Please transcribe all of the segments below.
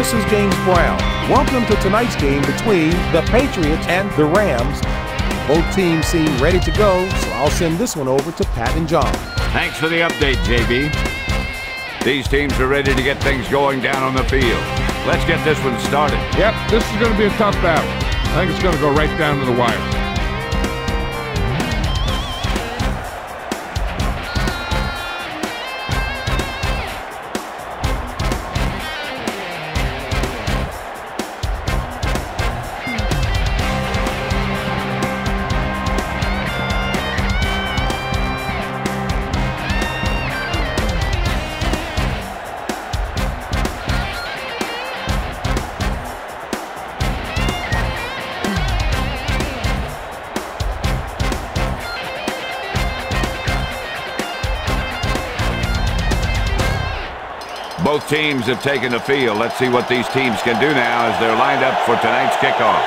This is James Brown. Welcome to tonight's game between the Patriots and the Rams. Both teams seem ready to go, so I'll send this one over to Pat and John. Thanks for the update, JB. These teams are ready to get things going down on the field. Let's get this one started. Yep, this is going to be a tough battle. I think it's going to go right down to the wire. Both teams have taken the field. Let's see what these teams can do now as they're lined up for tonight's kickoff.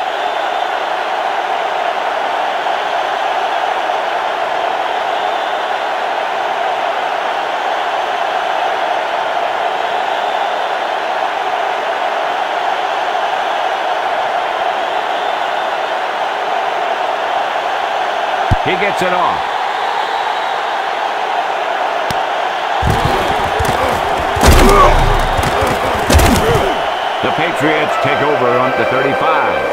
He gets it off. The Patriots take over on the 35.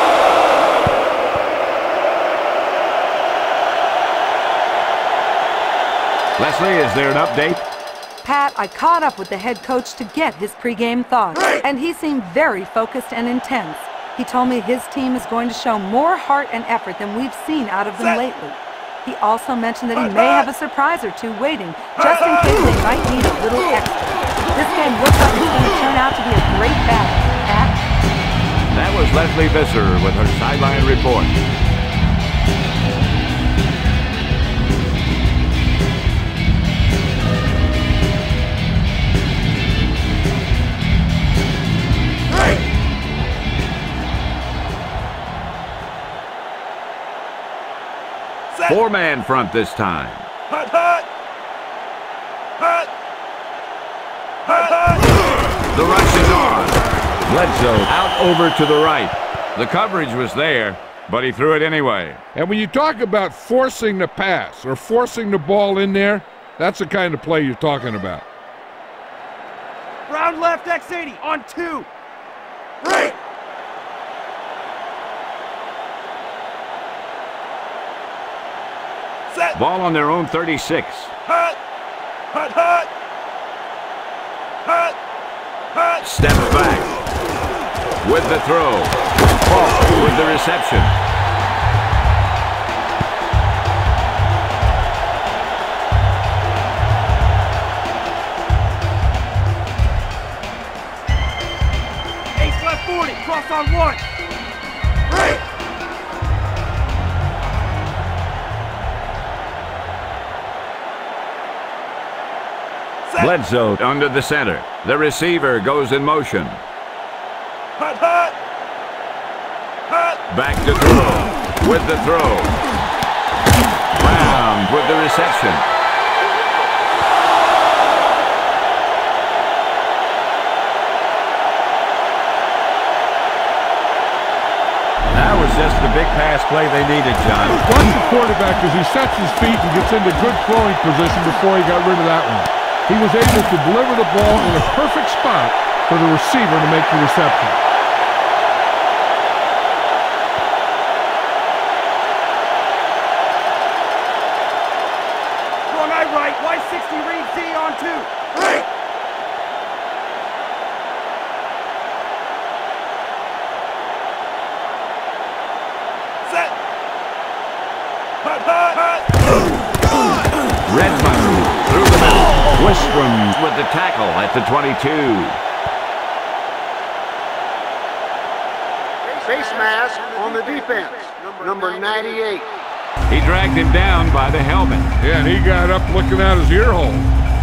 Leslie, is there an update? Pat, I caught up with the head coach to get his pregame thoughts, and he seemed very focused and intense. He told me his team is going to show more heart and effort than we've seen out of them lately. He also mentioned that he may have a surprise or two waiting, just in case they might need a little extra. This game looks like it's going to turn out to be a great battle. Pat? That was Leslie Visser with her sideline report. Four-man front this time. Hut, hut! Hut! The rush is on. Bledsoe out over to the right. The coverage was there, but he threw it anyway. And when you talk about forcing the pass or forcing the ball in there, that's the kind of play you're talking about. Round left, X80 on 2. Right! Set! Ball on their own 36. Hut! Hut, hut! Hut! Hut! Steps back with the throw. Ball with the reception. Ace left 40, cross on 1. Right! Bledsoe under the center. The receiver goes in motion. Hut, hut! Hut! Back to throw. With the throw. Brown with the reception. That was just the big pass play they needed, John. Watch the quarterback as he sets his feet and gets into good throwing position before he got rid of that one. He was able to deliver the ball in a perfect spot for the receiver to make the reception. Wrong eye right, Y60 read Z on 2. Right! Set! Hut, hut, hut! Redmond through the middle. Wistrom with the tackle at the 22. Face mask on the defense, number 98. He dragged him down by the helmet. Yeah, and he got up looking out his ear hole.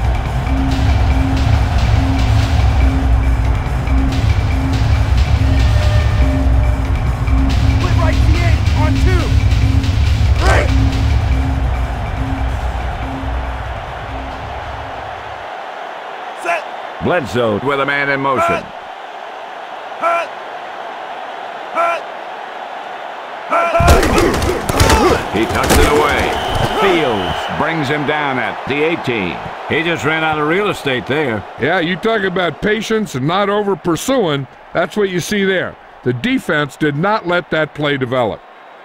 Split right C8 on 2. Right! Set! Bledsoe with a man in motion. He tucks it away. Fields brings him down at the 18. He just ran out of real estate there. Yeah, you talk about patience and not over-pursuing. That's what you see there. The defense did not let that play develop.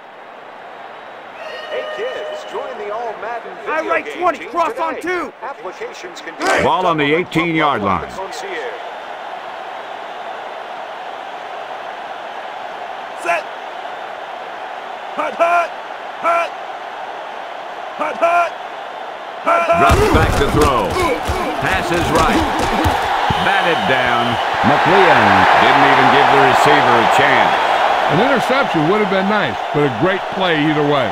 Hey kids, join the all Madden video I right game 20, team cross today. on 2. Applications can Ball on the 18-yard line. Set. Hut, hut. Hut. Hut, hut. Drops back to throw. Passes right. Batted down. McLean didn't even give the receiver a chance. An interception would have been nice, but a great play either way.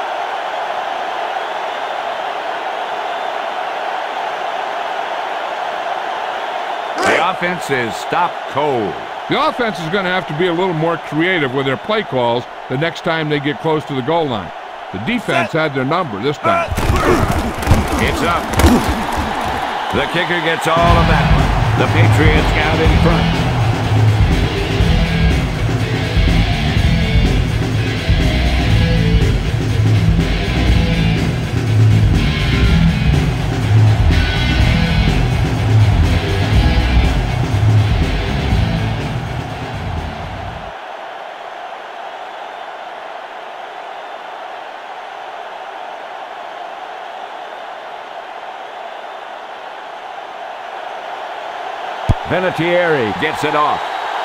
The offense is stopped cold. The offense is going to have to be a little more creative with their play calls the next time they get close to the goal line. The defense had their number this time. It's up. The kicker gets all of that one. The Patriots out in front. Vinatieri gets it off.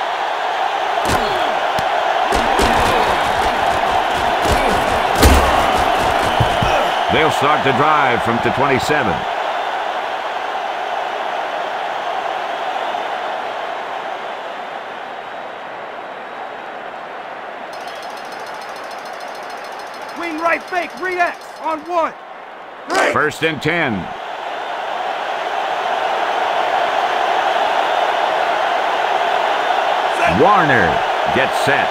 They'll start the drive from the 27. Wing right fake, read X on 1. First and 10. Warner gets set.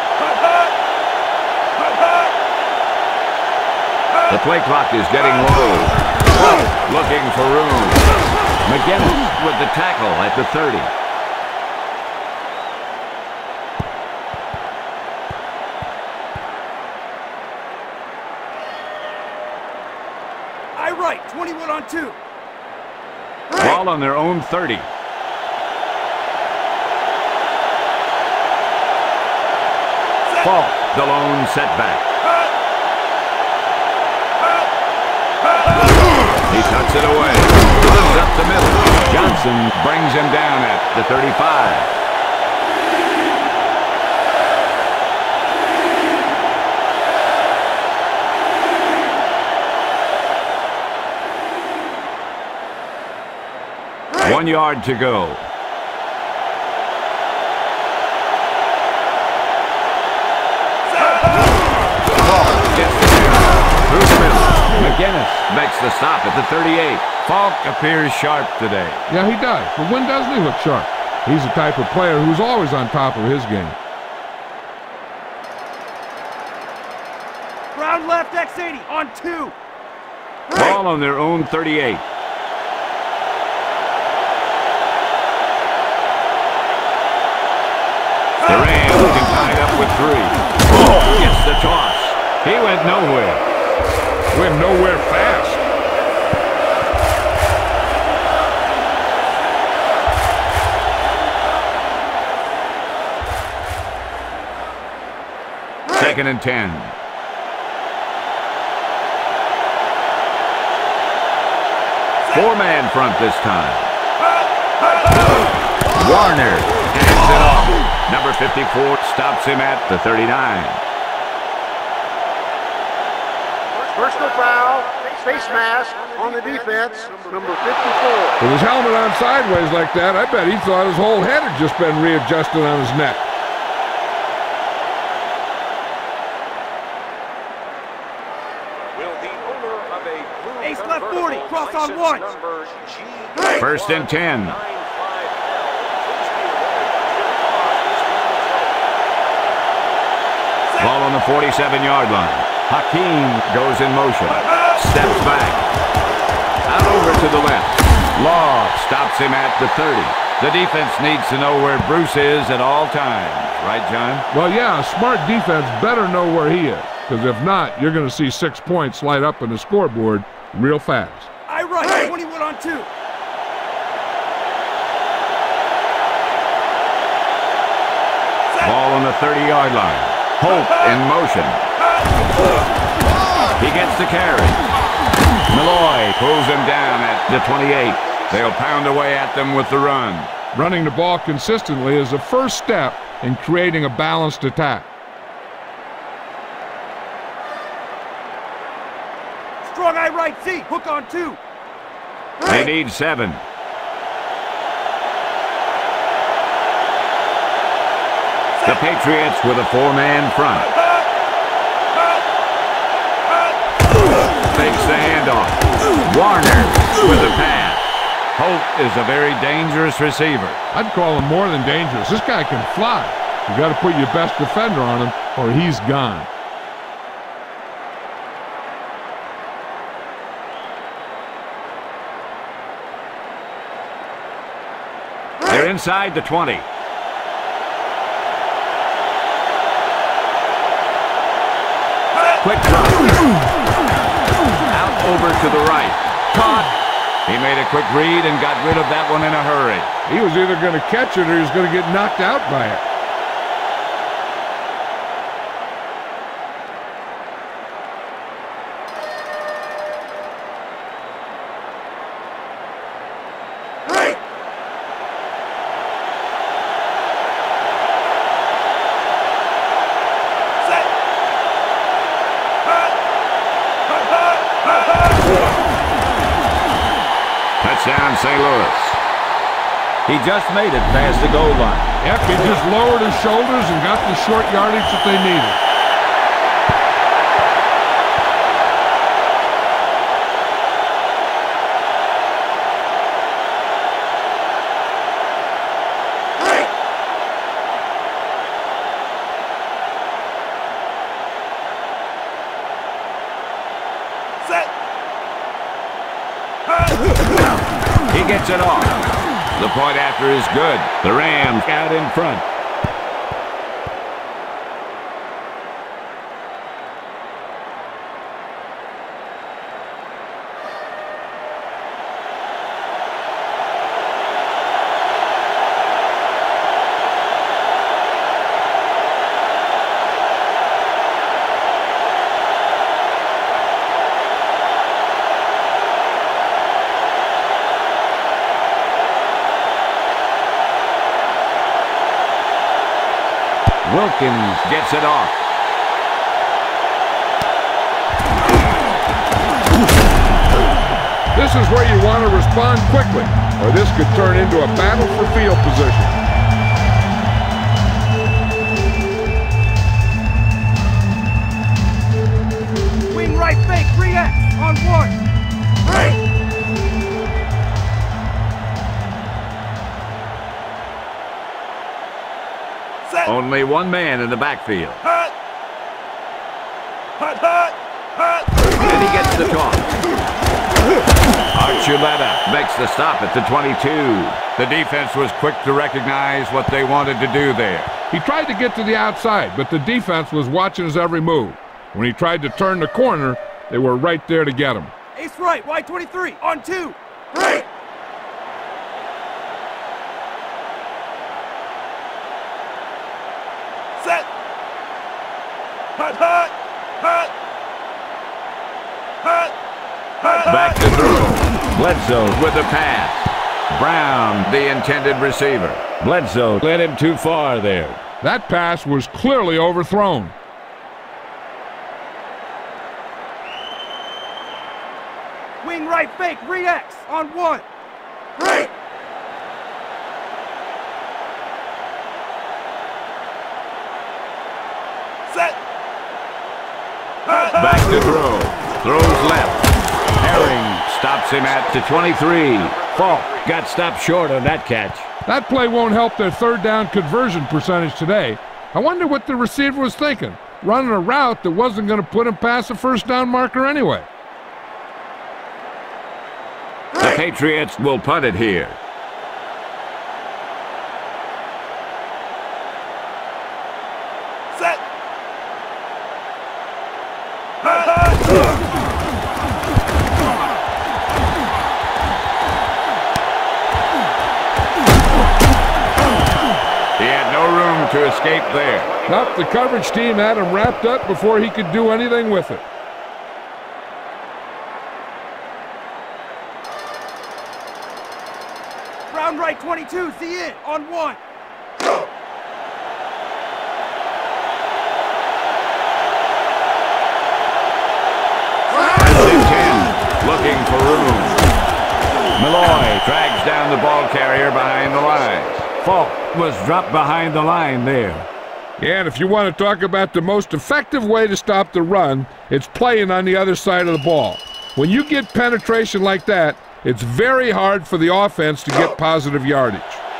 The play clock is getting low. Looking for room. McGinnis with the tackle at the 30. I right, 21 on 2. Ball on their own 30. Falk, the lone setback. He tucks it away. Runs up the middle. Johnson brings him down at the 35. One yard to go. McGinnis makes the stop at the 38. Falk appears sharp today. Yeah, he does. But when doesn't he look sharp? He's the type of player who's always on top of his game. Ground left X80 on 2. Ball on their own 38. The Rams can tie it up with 3. Falk gets the toss. He went nowhere. Went nowhere fast. Second and 10. Four-man front this time. Warner hands it off. Number 54 stops him at the 39. Personal foul, face mask on the defense, number 54. With his helmet on sideways like that, I bet he thought his whole head had just been readjusted on his neck. Will the owner of a blue Ace left 40, cross on 1. number G First and 10. Ball on the 47-yard line. Hakeem goes in motion. Steps back. Out over to the left. Law stops him at the 30. The defense needs to know where Bruce is at all times. right, John? Well, yeah, a smart defense better know where he is, because if not, you're going to see 6 points light up on the scoreboard real fast. I right, 21 on 2. Ball on the 30-yard line. Hope in motion. He gets the carry. Malloy pulls him down at the 28. They'll pound away at them with the run. Running the ball consistently is the first step in creating a balanced attack. Strong eye right, Z. Hook on 2. They need 7. The Patriots with a 4-man front. Fakes the handoff. Warner with the pass. Hope is a very dangerous receiver. I'd call him more than dangerous. This guy can fly. You got to put your best defender on him, or he's gone. They're inside the 20. Quick drop. Out over to the right. Caught. He made a quick read and got rid of that one in a hurry. He was either going to catch it or he was going to get knocked out by it. Touchdown, St. Louis. He just made it past the goal line. Yep, he just lowered his shoulders and got the short yardage that they needed. He gets it off. The point after is good. The Rams out in front. Wilkins gets it off. This is where you want to respond quickly, or this could turn into a battle for field position. Wing right fake, 3X on 1. Right. Only one man in the backfield. Hut. Hut, hut, hut. And he gets the toss. Archuleta makes the stop at the 22. The defense was quick to recognize what they wanted to do there. He tried to get to the outside, but the defense was watching his every move. When he tried to turn the corner, they were right there to get him. Ace right, Y23 on 2. Right. Set. Hut, hut, hut. Hut, hut, Back to throw. Bledsoe with the pass. Brown, the intended receiver. Bledsoe led him too far there. That pass was clearly overthrown. Wing right fake, 3X on 1. Right. Set. Back to throw. Throws left. Herring stops him at the 23. Falk got stopped short on that catch. That play won't help their third down conversion percentage today. I wonder what the receiver was thinking, running a route that wasn't going to put him past the first down marker anyway. The Patriots will punt it here. escape there. Nope, the coverage team had him wrapped up before he could do anything with it. Round right 22, see it, on 1. First and 10, looking for room. Malloy drags down the ball carrier behind the line. Falk was dropped behind the line there. Yeah, and if you want to talk about the most effective way to stop the run, it's playing on the other side of the ball. When you get penetration like that, it's very hard for the offense to get positive yardage.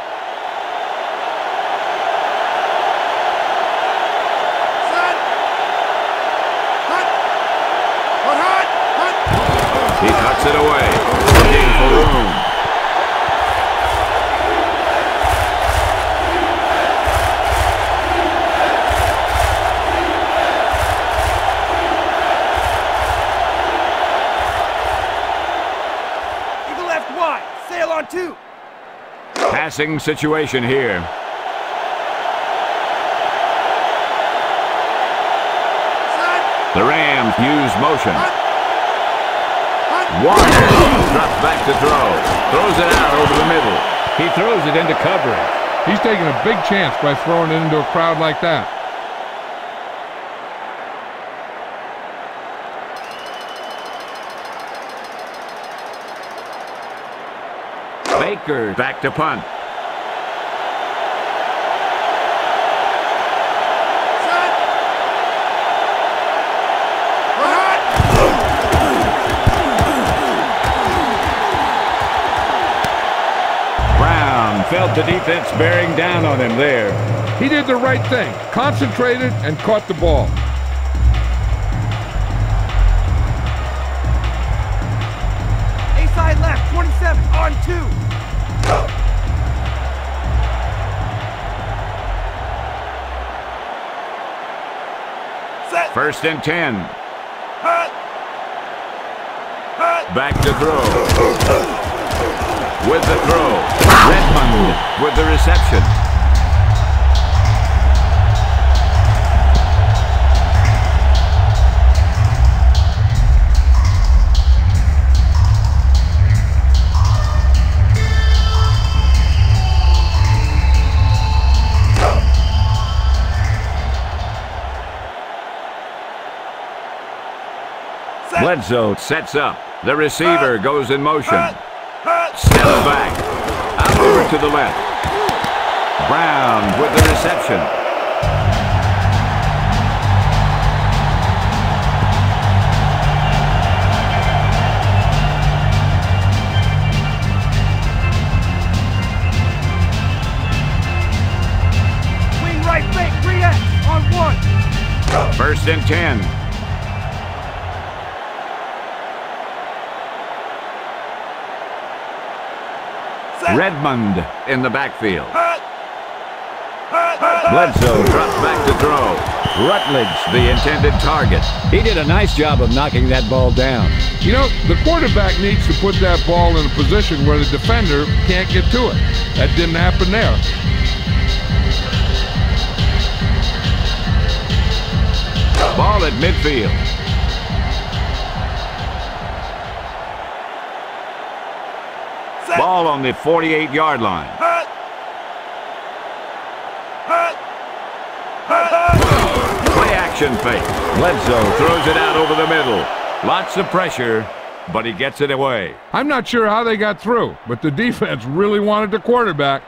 He cuts it away, looking for room. Eagle left wide, sail on 2. Passing situation here. The Rams use motion. Warner drops back to throw. Throws it out over the middle. He throws it into coverage. He's taking a big chance by throwing it into a crowd like that. Baker back to punt. Felt the defense bearing down on him there. He did the right thing, concentrated and caught the ball. A side left, 27, on 2. Set. First and 10. Back to throw. With the throw. Redmond with the reception. Bledsoe sets up. The receiver goes in motion. Steps back. Out over to the left. Brown with the reception. Wing right fake, 3X, on 1. First and 10. Redmond in the backfield. Bledsoe drops back to throw. Rutledge, the intended target. He did a nice job of knocking that ball down. You know, the quarterback needs to put that ball in a position where the defender can't get to it. That didn't happen there. Ball at midfield. Ball on the 48-yard line. Play action fake. Bledsoe throws it out over the middle. Lots of pressure, but he gets it away. I'm not sure how they got through, but the defense really wanted the quarterback.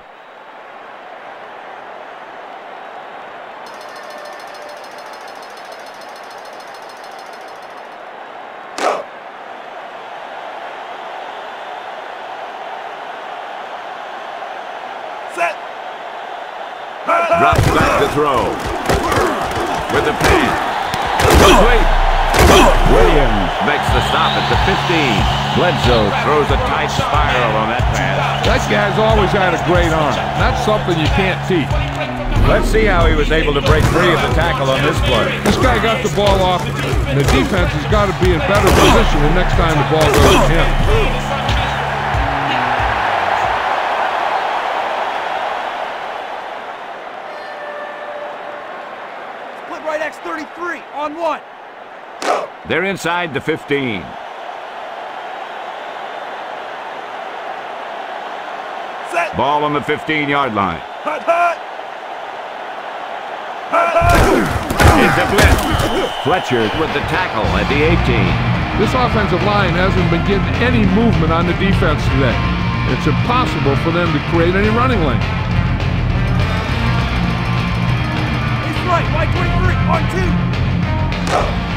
Drops back to throw. With the pass. Williams makes the stop at the 15. Bledsoe throws a tight spiral on that pass. That guy's always had a great arm. That's something you can't teach. Let's see how he was able to break free of the tackle on this play. This guy got the ball off, and the defense has got to be in better position the next time the ball goes to him. 3 on 1. They're inside the 15. Set. Ball on the 15-yard line. Hut, hut. It's a blitz. Fletcher with the tackle at the 18. This offensive line hasn't been getting any movement on the defense today. It's impossible for them to create any running lane. Ace right, Y23 on 2.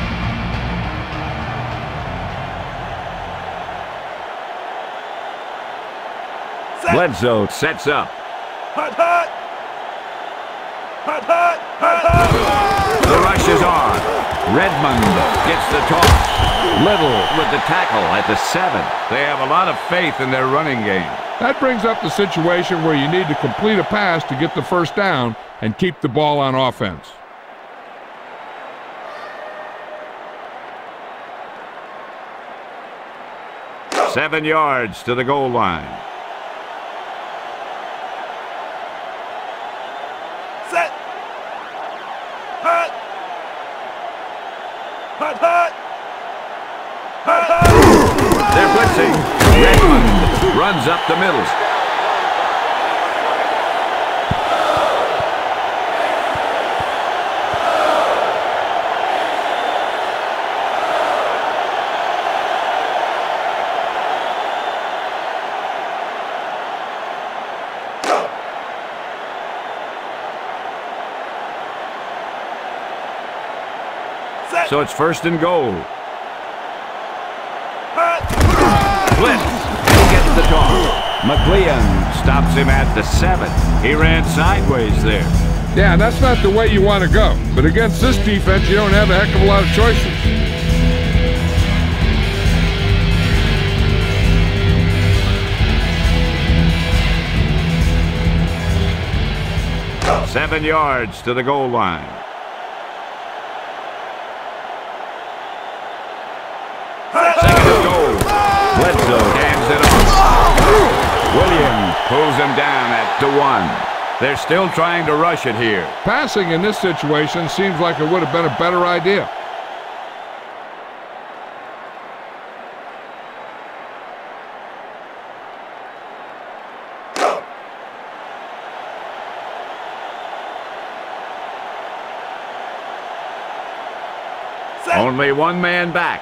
Bledsoe sets up. Hut, hut. Hut, hut. Hut, hut. The rush is on. Redmond gets the toss. Little with the tackle at the 7. They have a lot of faith in their running game. That brings up the situation where you need to complete a pass to get the first down and keep the ball on offense. Seven yards to the goal line. Set. Hut. Hut, hut. Hut, hut. They're blitzing. Redmond runs up the middle. So it's first and goal. Blitz. He gets the toss. McLean stops him at the 7. He ran sideways there. Yeah, that's not the way you want to go. But against this defense, you don't have a heck of a lot of choices. Seven yards to the goal line. Second and goal. Bledsoe hands it off. Williams pulls him down at the 1. They're still trying to rush it here. Passing in this situation seems like it would have been a better idea. Only one man back.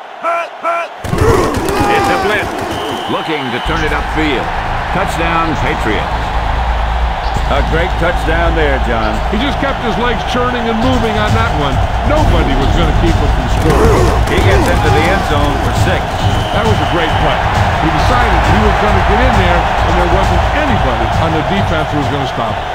It's a blitz. Looking to turn it upfield. Touchdown, Patriots. A great touchdown there, John. He just kept his legs churning and moving on that one. Nobody was going to keep him from scoring. He gets into the end zone for 6. That was a great play. He decided he was going to get in there, and there wasn't anybody on the defense who was going to stop him.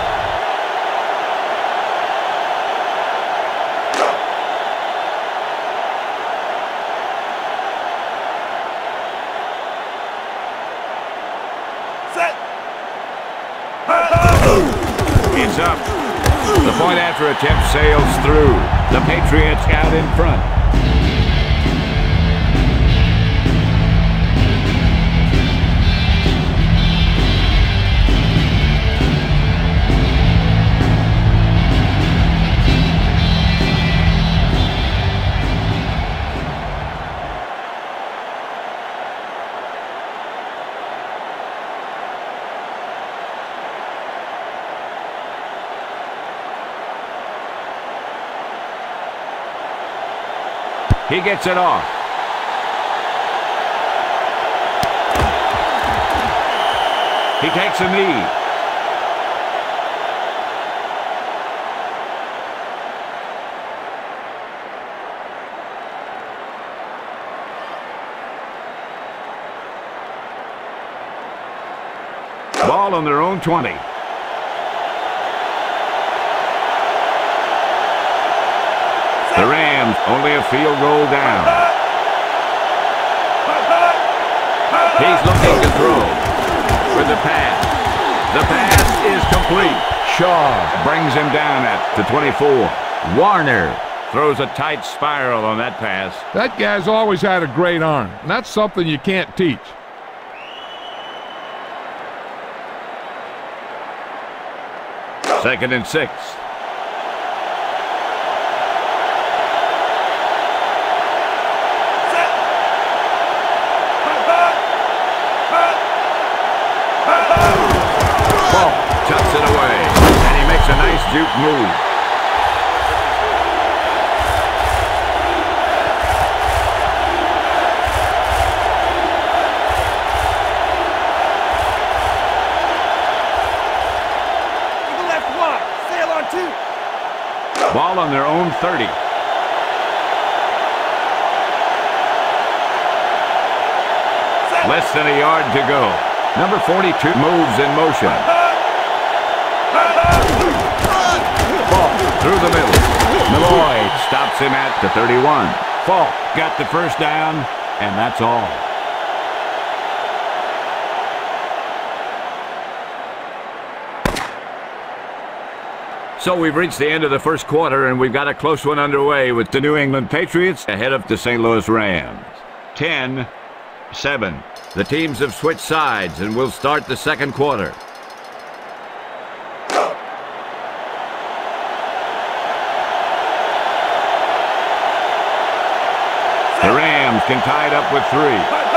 It's up. The point after attempt sails through. The Patriots out in front. He gets it off. He takes a knee. Ball on their own 20. The Rams only a field goal down. He's looking to throw for the pass. The pass is complete. Shaw brings him down at the 24. Warner throws a tight spiral on that pass. That guy's always had a great arm, and that's something you can't teach. juke move. Eagle left wide. Sail on 2. Ball on their own 30. Less than a yard to go. Number 42 moves in motion. Ball through the middle. Malloy stops him at the 31. Falk got the first down, and that's all. So we've reached the end of the first quarter, and we've got a close one underway with the New England Patriots ahead of the St. Louis Rams. 10-7. The teams have switched sides, and we'll start the second quarter. The Rams can tie it up with 3.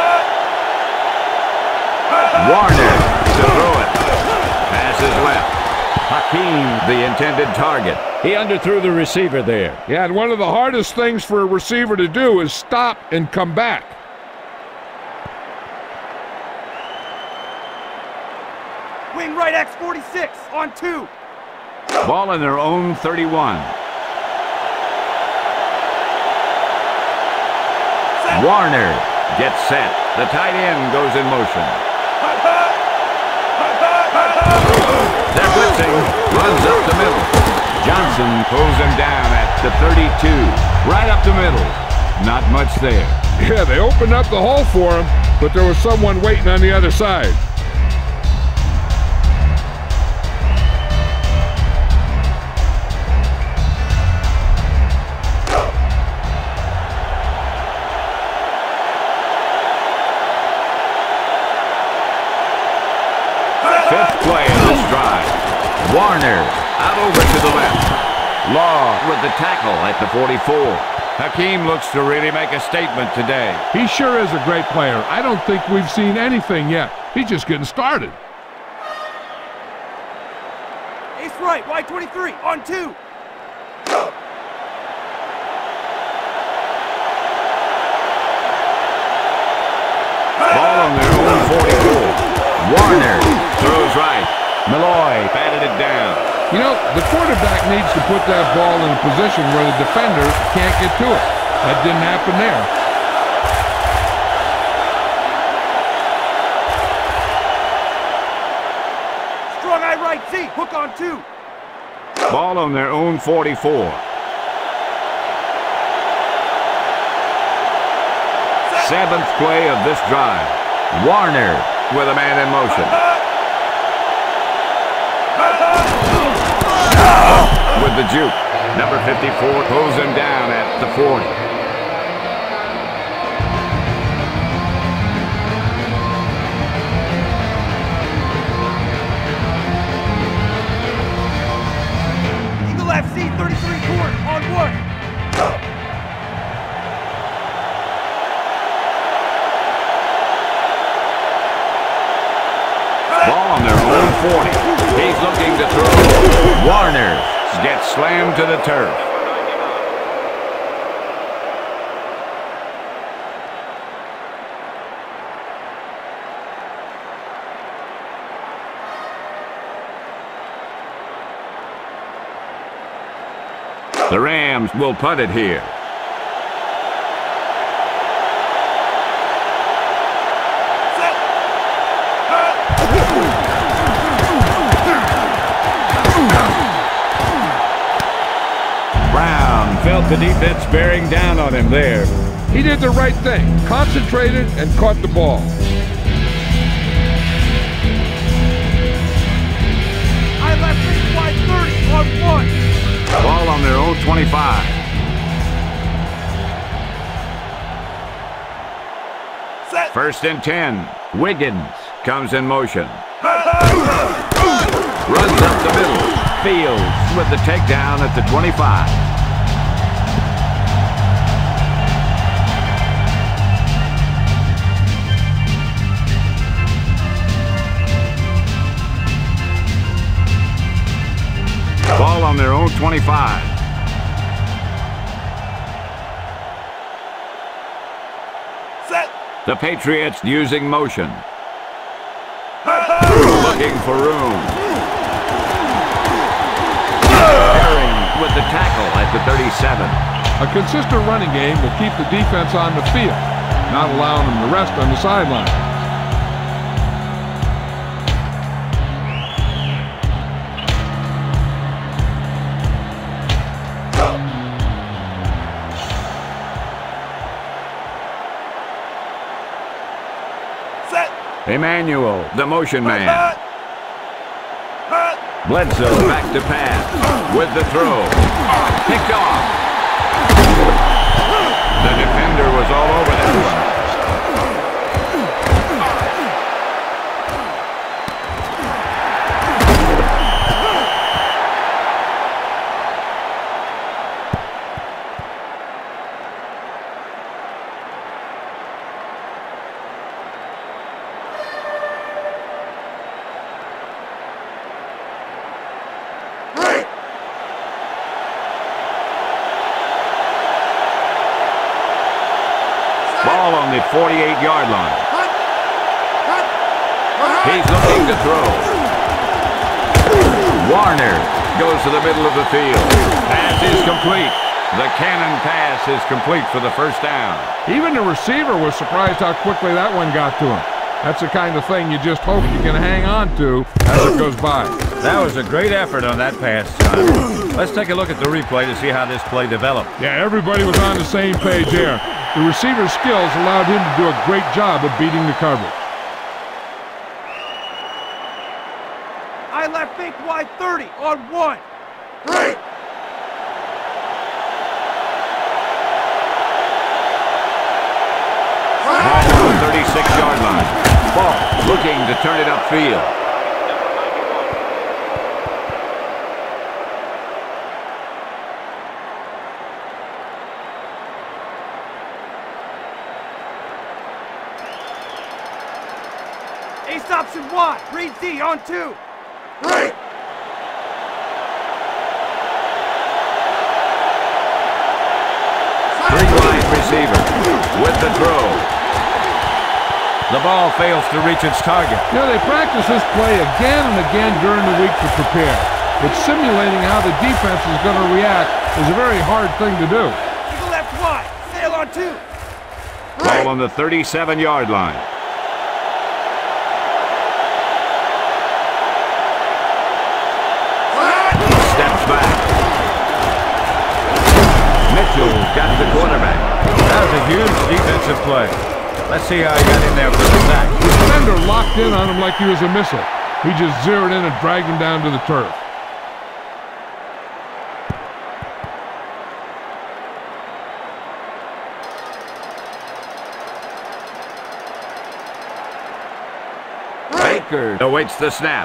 Warner to throw it. Pass is left. Hakeem, the intended target. He underthrew the receiver there. Yeah, and one of the hardest things for a receiver to do is stop and come back. Wing right X46 on 2. Ball in their own 31. Warner gets set. The tight end goes in motion. They're blitzing. Runs up the middle. Johnson pulls him down at the 32. Right up the middle. Not much there. Yeah, they opened up the hole for him, but there was someone waiting on the other side. Fifth play of this drive. Warner out over to the left. Law with the tackle at the 44. Hakeem looks to really make a statement today. He sure is a great player. I don't think we've seen anything yet. He's just getting started. Ace right, Y23 on 2. Ball on their own 44. Warner throws right. Malloy batted it down. You know, the quarterback needs to put that ball in a position where the defender can't get to it. That didn't happen there. Strong eye right Z, hook on 2. Ball on their own 44. Seventh play of this drive. Warner with a man in motion. With the juke. Number 54 pulls him down at the 40. Eagle FC 33 court on 1. Ball on their own 40. He's looking to throw. Warner gets slammed to the turf. The Rams will punt it here. Felt the defense bearing down on him there. He did the right thing, concentrated and caught the ball. I left it wide 30 on 1. Ball on their own 25. Set. 1st and 10. Wiggins comes in motion. Runs up the middle. Fields with the takedown at the 25. Ball 25. Set. The Patriots using motion. Looking for room. Pairing with the tackle at the 37. A consistent running game will keep the defense on the field, not allowing them to rest on the sideline. Emmanuel, the motion man. Bledsoe back to pass with the throw. Picked off. The defender was all over that one. Ball on the 48-yard line. He's looking to throw. Warner goes to the middle of the field. Pass is complete. The cannon pass is complete for the first down. Even the receiver was surprised how quickly that one got to him. That's the kind of thing you just hope you can hang on to as it goes by. That was a great effort on that pass, John. Let's take a look at the replay to see how this play developed. Yeah, everybody was on the same page there. The receiver's skills allowed him to do a great job of beating the coverage. I left fake wide 30 on 1. 3. Ball on the 36-yard line. Ball looking to turn it upfield. Ace option Y. Read D on 2. 3. Three wide receiver with the throw. The ball fails to reach its target. You know, they practice this play again and again during the week to prepare. But simulating how the defense is going to react is a very hard thing to do. Eagle left Y. Sail on 2. Ball on the 37-yard line. Steps back. Mitchell got the quarterback. That was a huge defensive play. Let's see how he got in there for the sack. The defender locked in on him like he was a missile. He just zeroed in and dragged him down to the turf. Baker awaits the snap.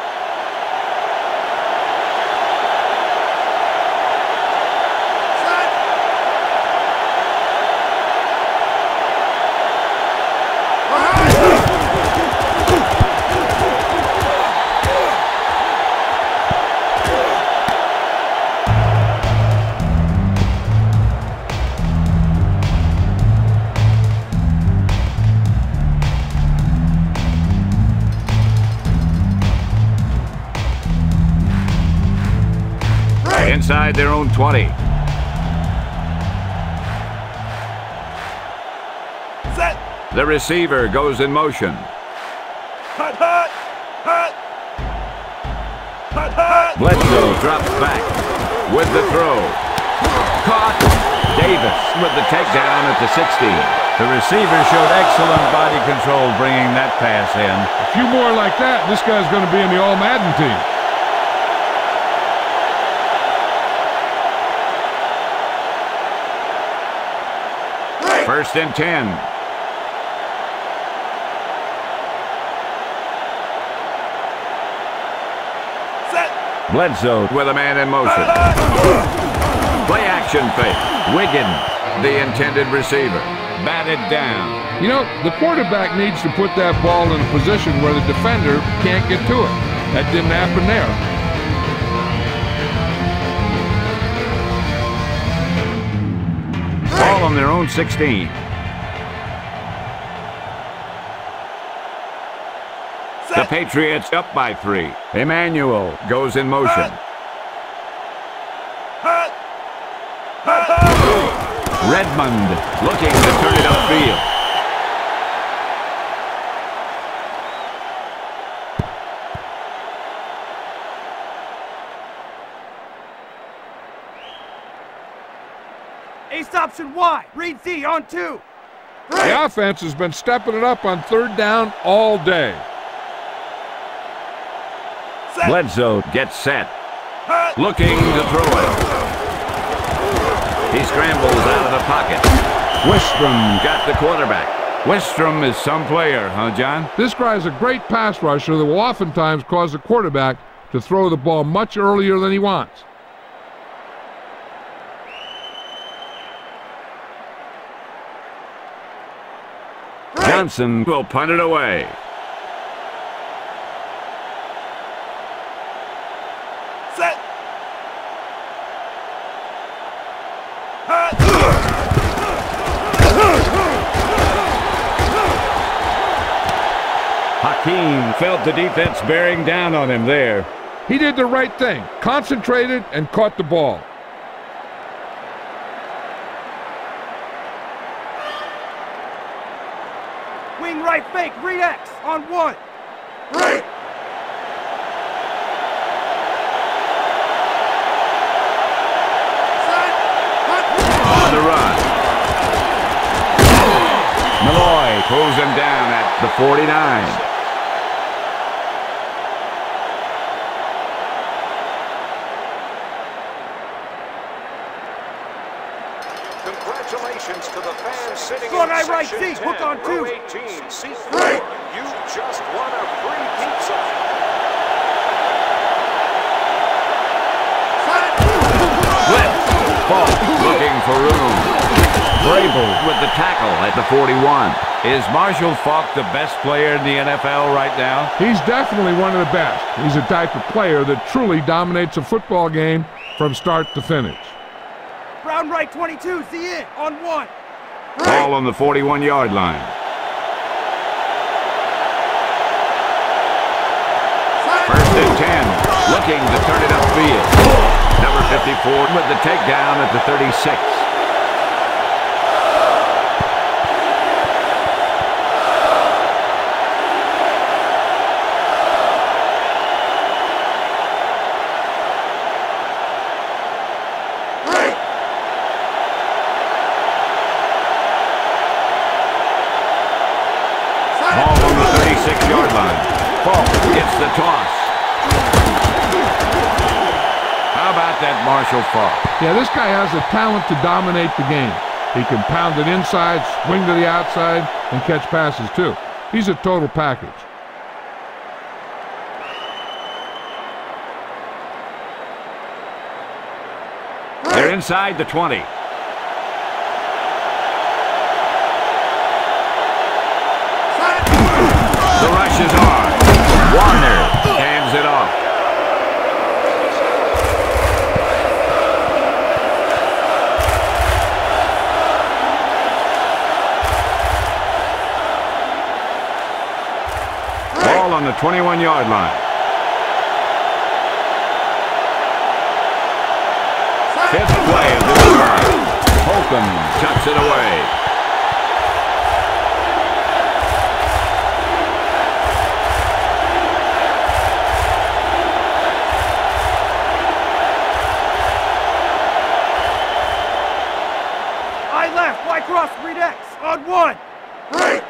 Inside their own 20. Set. The receiver goes in motion. Hut, hut. Hut. Hut, hut. Bledsoe drops back with the throw. Caught. Davis with the takedown at the 16. The receiver showed excellent body control bringing that pass in. A few more like that, this guy's going to be in the All-Madden team. First and 10. Set. Bledsoe with a man in motion. Play action fake. Wiggin, the intended receiver. Batted down. You know, the quarterback needs to put that ball in a position where the defender can't get to it. That didn't happen there. on their own 16. The Patriots up by 3. Emmanuel goes in motion. Redmond looking to turn it upfield. Ace option Y. Read Z on 2. The offense has been stepping it up on 3rd down all day. Bledsoe gets set. Looking to throw it. He scrambles out of the pocket. Wistrom got the quarterback. Wistrom is some player, huh, John? This guy is a great pass rusher that will oftentimes cause the quarterback to throw the ball much earlier than he wants. Johnson will punt it away. Set. Hakeem felt the defense bearing down on him there. He did the right thing, concentrated and caught the ball. Wing right fake. Read X on 1. Right. On the run. Malloy pulls him down at the 49. Congratulations to the fans sitting Go in guy right, section Z, 10, hook on 2. row 18, C3. You just won a free pizza. Blitz. Falk looking for room. Vrabel with the tackle at the 41. Is Marshall Falk the best player in the NFL right now? He's definitely one of the best. He's a type of player that truly dominates a football game from start to finish. Brown right 22. Z in on 1. Ball on the 41-yard line. First and 10. Looking to turn it upfield. Number 54 with the takedown at the 36. Ball on the 36-yard line. Falk gets the toss. How about that Marshall Falk? Yeah, this guy has the talent to dominate the game. He can pound it inside, swing to the outside, and catch passes too. He's a total package. They're inside the 20. The rush is on. Warner hands it off. Ball on the 21-yard line. Fifth play of this drive. Holcomb tucks it away. I left. Y cross. Read X on 1. Right.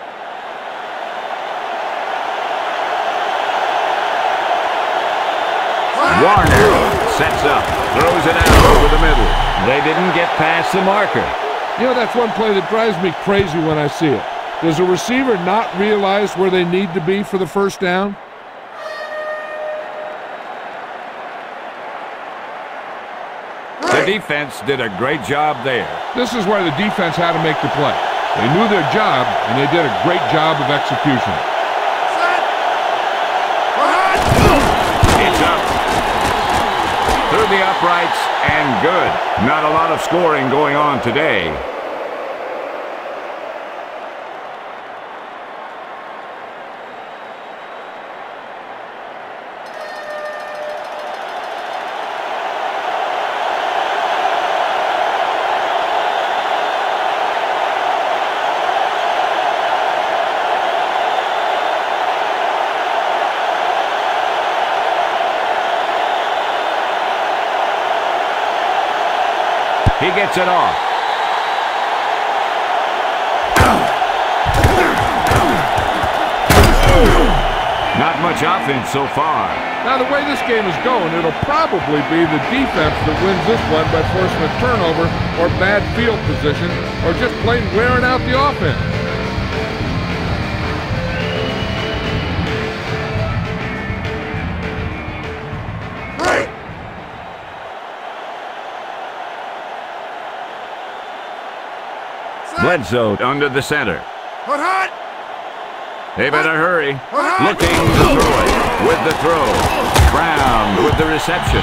Warner sets up, throws it out over the middle. They didn't get past the marker. You know, that's one play that drives me crazy when I see it. Does a receiver not realize where they need to be for the first down? The defense did a great job there. This is where the defense had to make the play. They knew their job, and they did a great job of execution. It's up. Through the uprights and good. Not a lot of scoring going on today. gets it off. Not much offense so far. Now, the way this game is going, it'll probably be the defense that wins this one by forcing a turnover or bad field position or just plain wearing out the offense. Bledsoe under the center. Hot. They better hurry. Looking to throw it with the throw. Brown with the reception.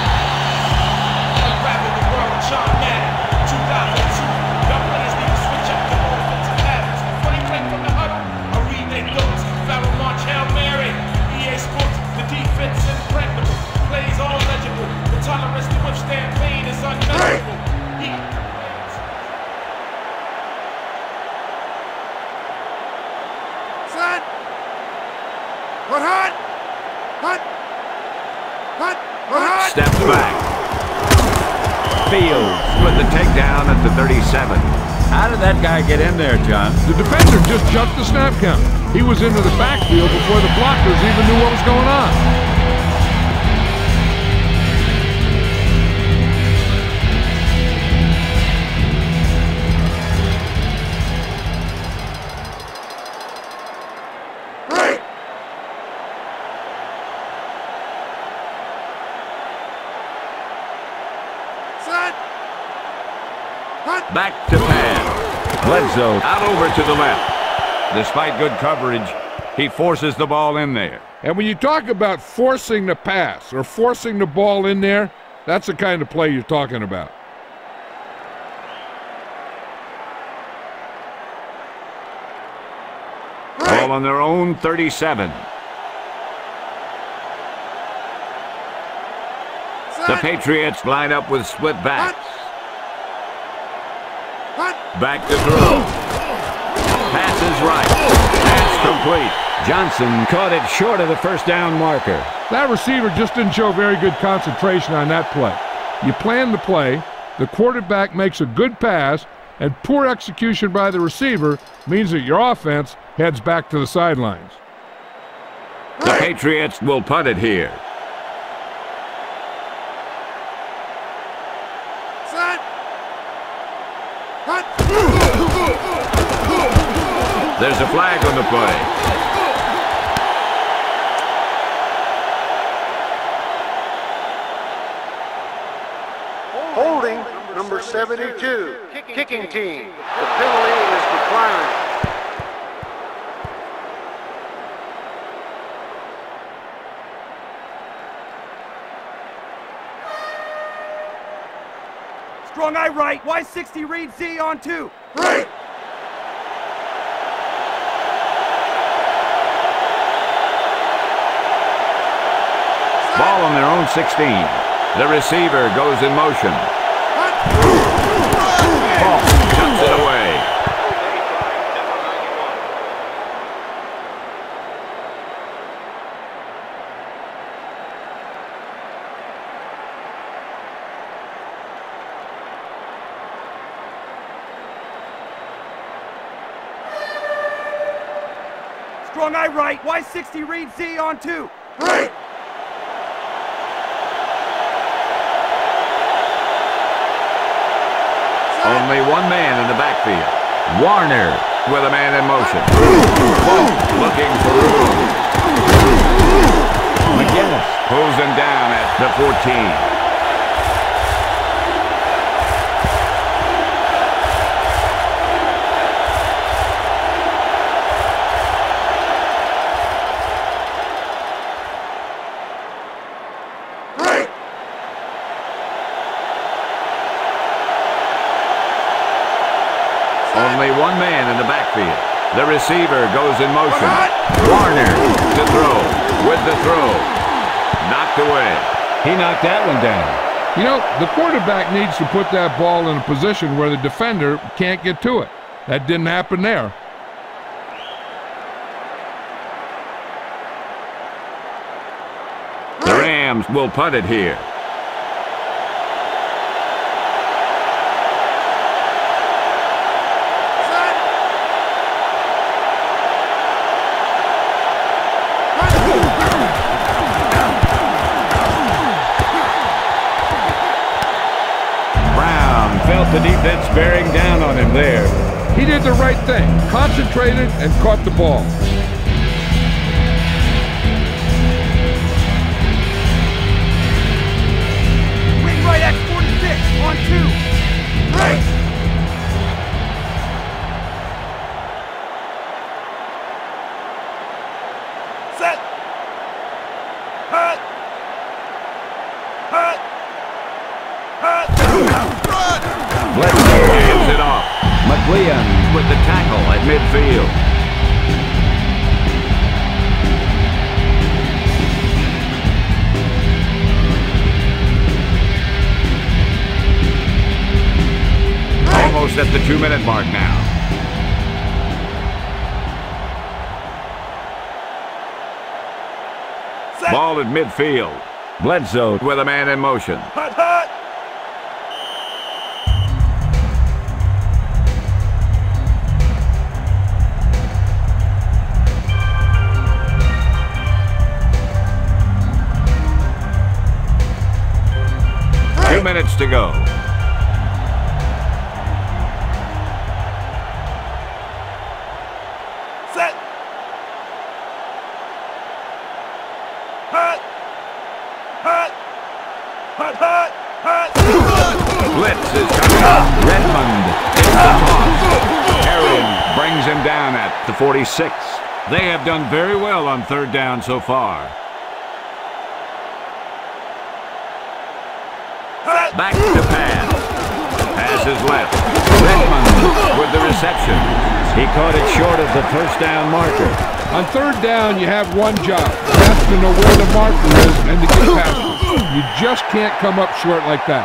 Steps back. Fields with the takedown at the 37. How did that guy get in there, John? The defender just jumped the snap count. He was into the backfield before the blockers even knew what was going on. Back to pass. Bledsoe out over to the left. Despite good coverage, he forces the ball in there. And when you talk about forcing the pass or forcing the ball in there, that's the kind of play you're talking about. Ball on their own 37. The Patriots line up with split backs. Back to throw. Pass is right. Pass complete. Johnson caught it short of the first down marker. That receiver just didn't show very good concentration on that play. You plan the play, the quarterback makes a good pass, and poor execution by the receiver means that your offense heads back to the sidelines. The Patriots will punt it here. There's a flag on the play. Holding number 72, kicking team. The penalty is declined. Strong eye right. Y60 read Z on 2. Right. Ball on their own 16. The receiver goes in motion. Ball cuts it away. Strong eye right. Y60 read Z on 2. Right. Only one man in the backfield. Warner with a man in motion. Ball looking for room. McGinnis pulls him down at the 14. Only one man in the backfield. The receiver goes in motion. Warner to throw. With the throw. Knocked away. He knocked that one down. You know, the quarterback needs to put that ball in a position where the defender can't get to it. That didn't happen there. The Rams will punt it here. The defense bearing down on him there. He did the right thing, concentrated and caught the ball. Wing right X46 on 2. Right. Set. Hut. Hut. Hut. Bledsoe hands it off. McLean with the tackle at midfield. Almost at the 2-minute mark now. Set. Ball at midfield. Bledsoe with a man in motion. Hut, hut. Right. 2 minutes to go. Set. Hut. Hut. Hut, hut. Hut. Blitz is coming. Redmond is the toss. Aaron brings him down at the 46. They have done very well on 3rd down so far. Set. Back to pass. Pass is left. Redmond with the reception. He caught it short of the 1st down marker. On 3rd down, you have one job. That's to know where the marker is and to get past it. You just can't come up short like that.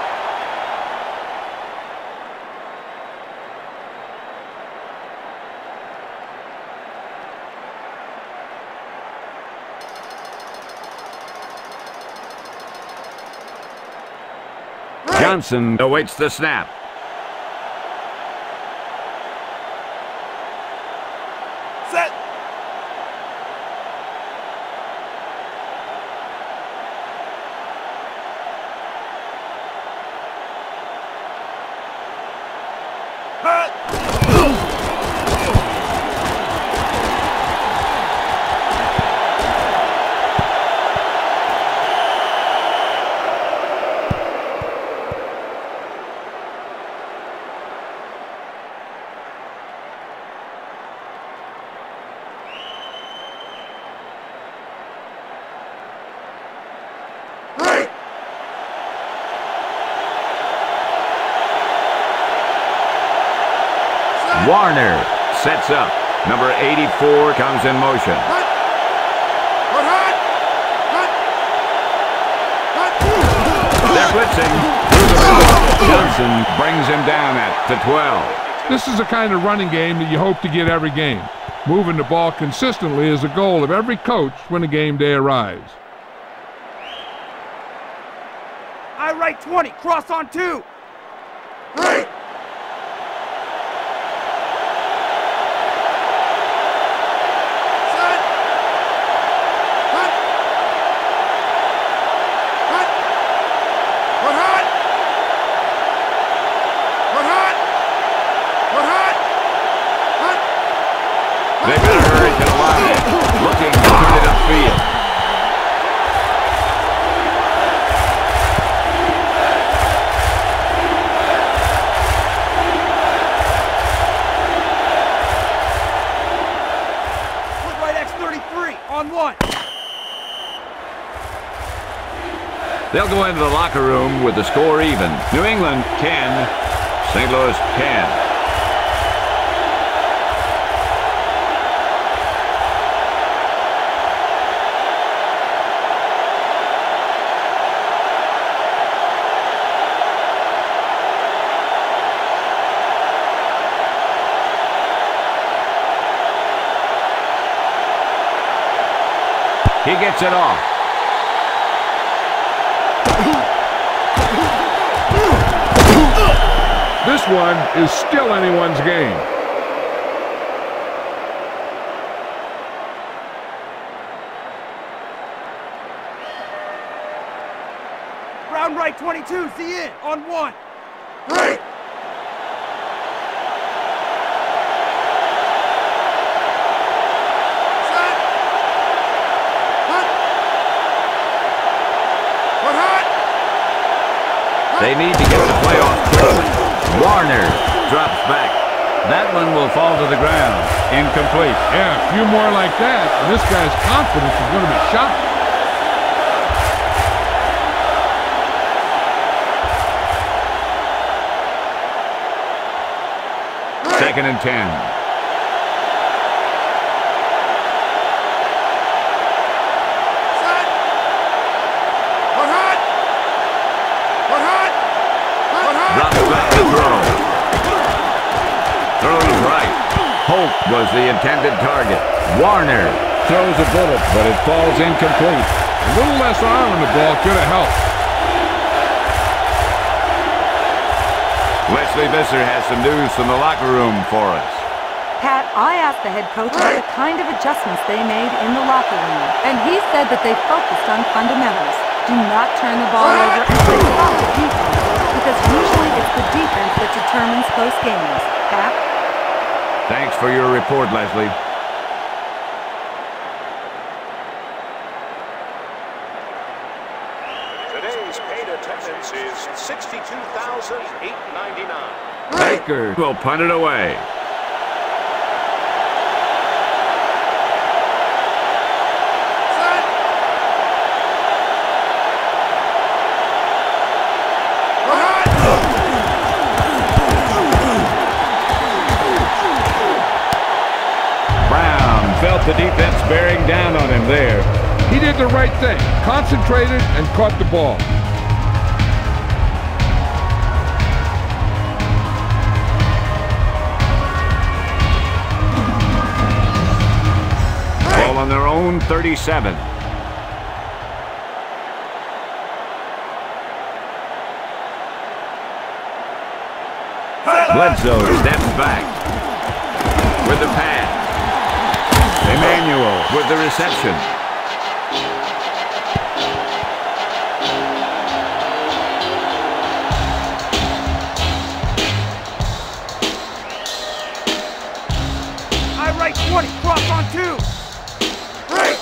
Johnson awaits the snap. Set. Hut. Right. Warner sets up. Number 84 comes in motion. Hut. Hut, hut. Hut. Hut. They're blitzing through the middle. Johnson brings him down at the 12. This is the kind of running game that you hope to get every game. Moving the ball consistently is the goal of every coach when a game day arrives. I right 20. Cross on 2. Right. Set. Hut. Hut. Hut, hut. Hut, hut. Hut, hut. Hut. They better hurry to the line. Looking to turn it upfield. Put right X33 on 1. They'll go into the locker room with the score even. New England 10, St. Louis 10. He gets it off. This one is still anyone's game. Round right 22, see in on 1. Right. They need to get the playoffs quickly. Warner drops back. That one will fall to the ground. Incomplete. Yeah, a few more like that, and this guy's confidence is going to be shot. Second and 10. Drops back to throw. Throws right. Holt was the intended target. Warner throws a bullet, but it falls incomplete. A little less arm on the ball could have helped. Leslie Visser has some news from the locker room for us. Pat, I asked the head coach about the kind of adjustments they made in the locker room, and he said that they focused on fundamentals. Do not turn the ball over and play solid defense, because usually it's the defense that determines close games. Pat? Thanks for your report, Leslie. Today's paid attendance is 62,899. Baker will punt it away. Brown felt the defense bearing down on him there. He did the right thing, concentrated and caught the ball. Ball on their own 37. Bledsoe steps back with the pass. Emmanuel with the reception. I right 20, cross on 2. Right.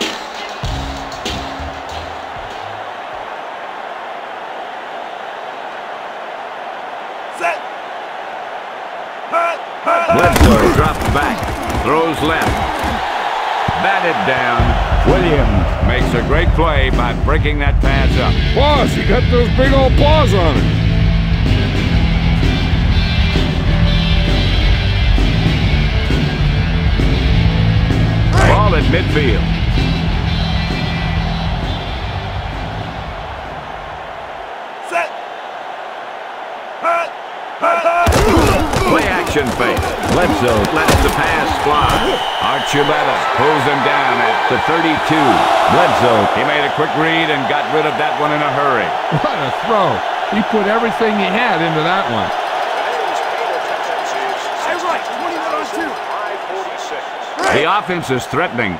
Set. Bledsoe drops back, throws left. Batted down. Williams makes a great play by breaking that pass up. Boss, he got those big old paws on it. Ball at midfield. Set. Play action fake. Bledsoe lets the pass fly. Archuleta pulls him down at the 32. Bledsoe, he made a quick read and got rid of that one in a hurry. What a throw. He put everything he had into that one. Today's paid attendance is I right 21 on 2. 546. The offense is threatening.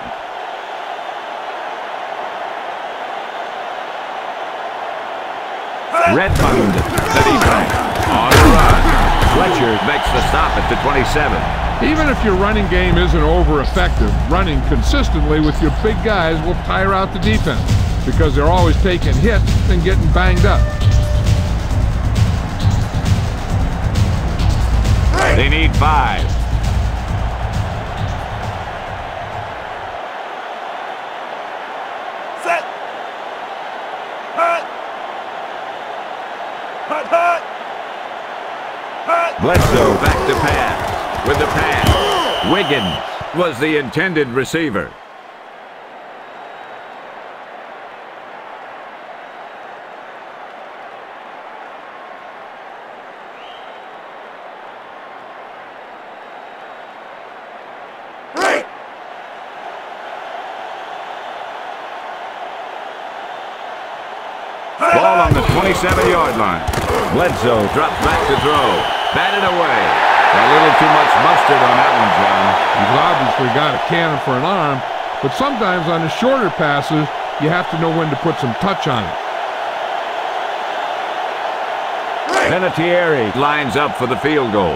Redmond, steady back, on the run. Fletcher makes the stop at the 27. Even if your running game isn't over-effective, running consistently with your big guys will tire out the defense because they're always taking hits and getting banged up. They need 5. Set. Bledsoe back to pass. With the pass, Wiggins was the intended receiver. Ball on the 27-yard line. Bledsoe drops back to throw. Batted away. A little too much mustard on that one, John. He's obviously got a cannon for an arm, but sometimes on the shorter passes, you have to know when to put some touch on it. Penetieri lines up for the field goal.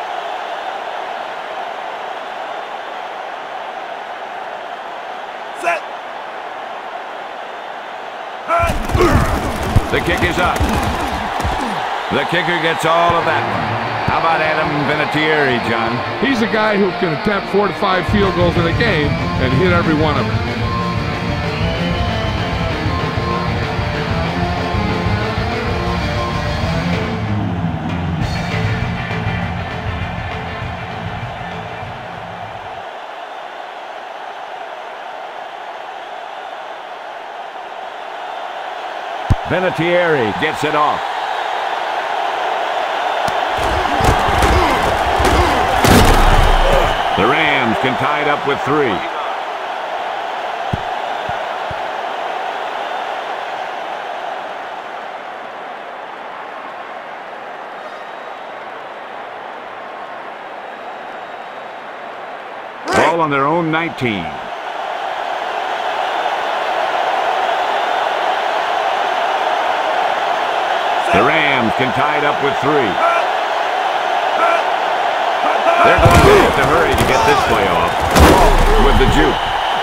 Set. The kick is up. The kicker gets all of that one. How about Adam Vinatieri, John? He's a guy who can attempt 4 to 5 field goals in a game and hit every one of them. Vinatieri gets it off. The Rams can tie it up with 3. Ball on their own 19. The Rams can tie it up with 3. They're going to have to hurry to get this play off. With the juke.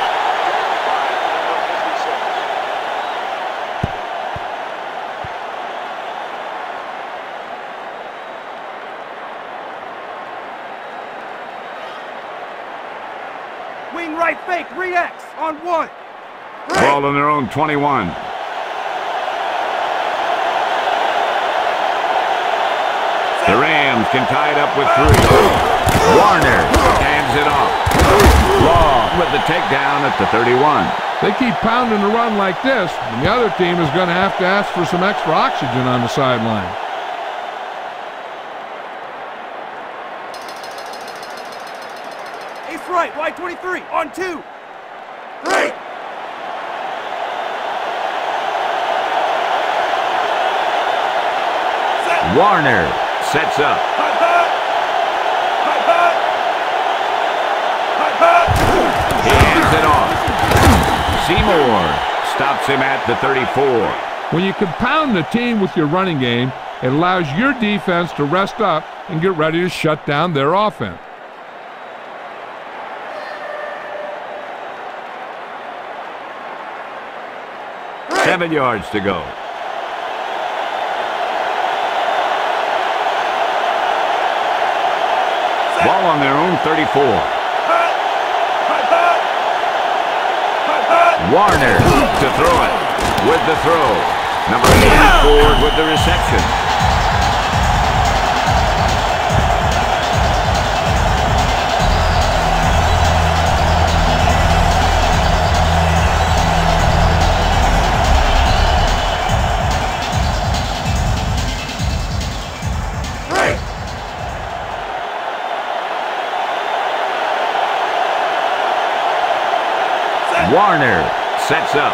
Wing right fake, read X on 1. Ball on their own 21. The Rams can tie it up with 3. Warner hands it off. Law with the takedown at the 31. They keep pounding the run like this, and the other team is going to have to ask for some extra oxygen on the sideline. Ace right, wide 23, on 2. 3. Warner sets up. He hands it off. Seymour stops him at the 34. When you compound the team with your running game, it allows your defense to rest up and get ready to shut down their offense. Right. 7 yards to go. Ball on their own 34. Warner to throw it with the throw. Number 8 forward with the reception. Warner sets up.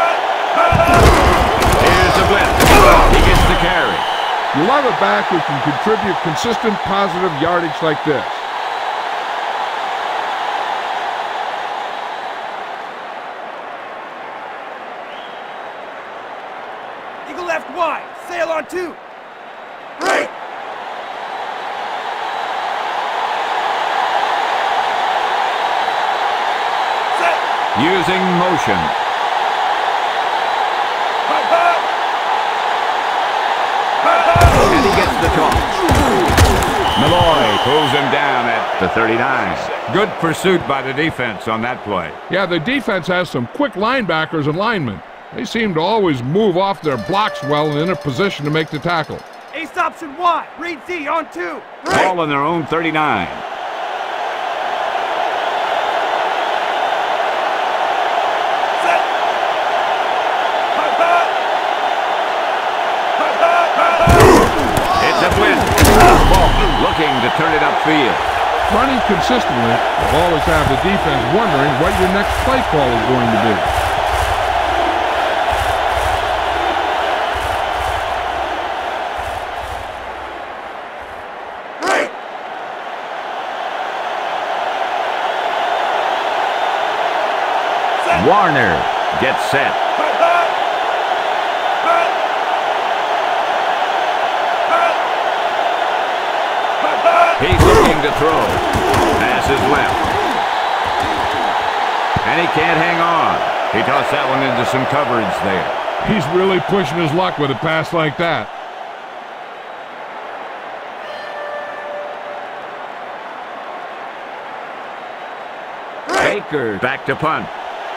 Here's the blitz. He gets the carry. You love a back who can contribute consistent positive yardage like this. Eagle left wide. Sail on 2. 3. Using motion. And he gets the toss. Malloy pulls him down at the 39. Good pursuit by the defense on that play. Yeah, the defense has some quick linebackers and linemen. They seem to always move off their blocks well and in a position to make the tackle. Ace option Y. Read Z on 2. Ball on their own 39. Looking to turn it upfield. Running consistently will always have the defense wondering what your next play call is going to be. Warner gets set. He's looking to throw. Pass is left. And he can't hang on. He tossed that one into some coverage there. He's really pushing his luck with a pass like that. Baker back to punt.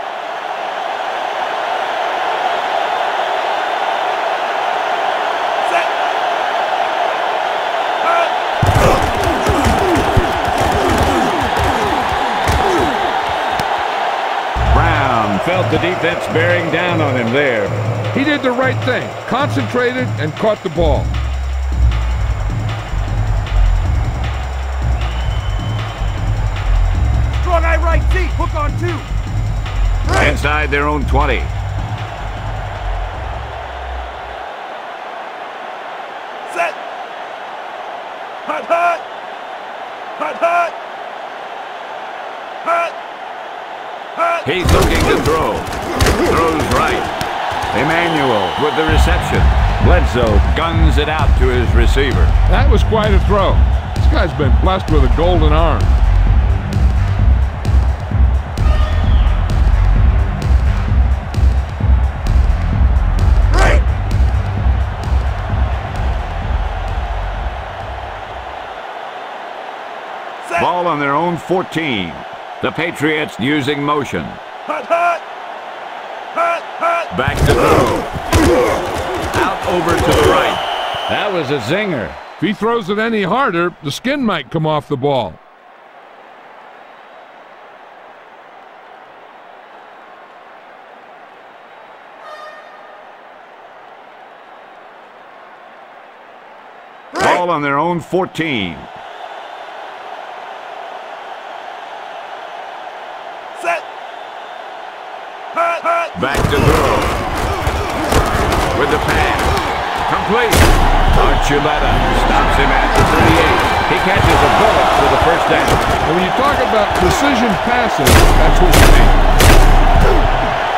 Felt the defense bearing down on him there. He did the right thing, concentrated and caught the ball. Strong eye right, Z, hook on 2. Inside their own 20. Set. Hut, hut. Hut, hut. Hut. He's looking to throw. Throws right. Emmanuel with the reception. Bledsoe guns it out to his receiver. That was quite a throw. This guy's been blessed with a golden arm. Ball on their own 14. The Patriots using motion. Hut, hut. Hut, hut. Back to throw. Out over to the right. That was a zinger. If he throws it any harder, the skin might come off the ball. Ball on their own 14. Back to throw. With the pass. Complete. Archuleta stops him at the 38. He catches a bullet for the first down. And when you talk about precision passing, that's what you mean.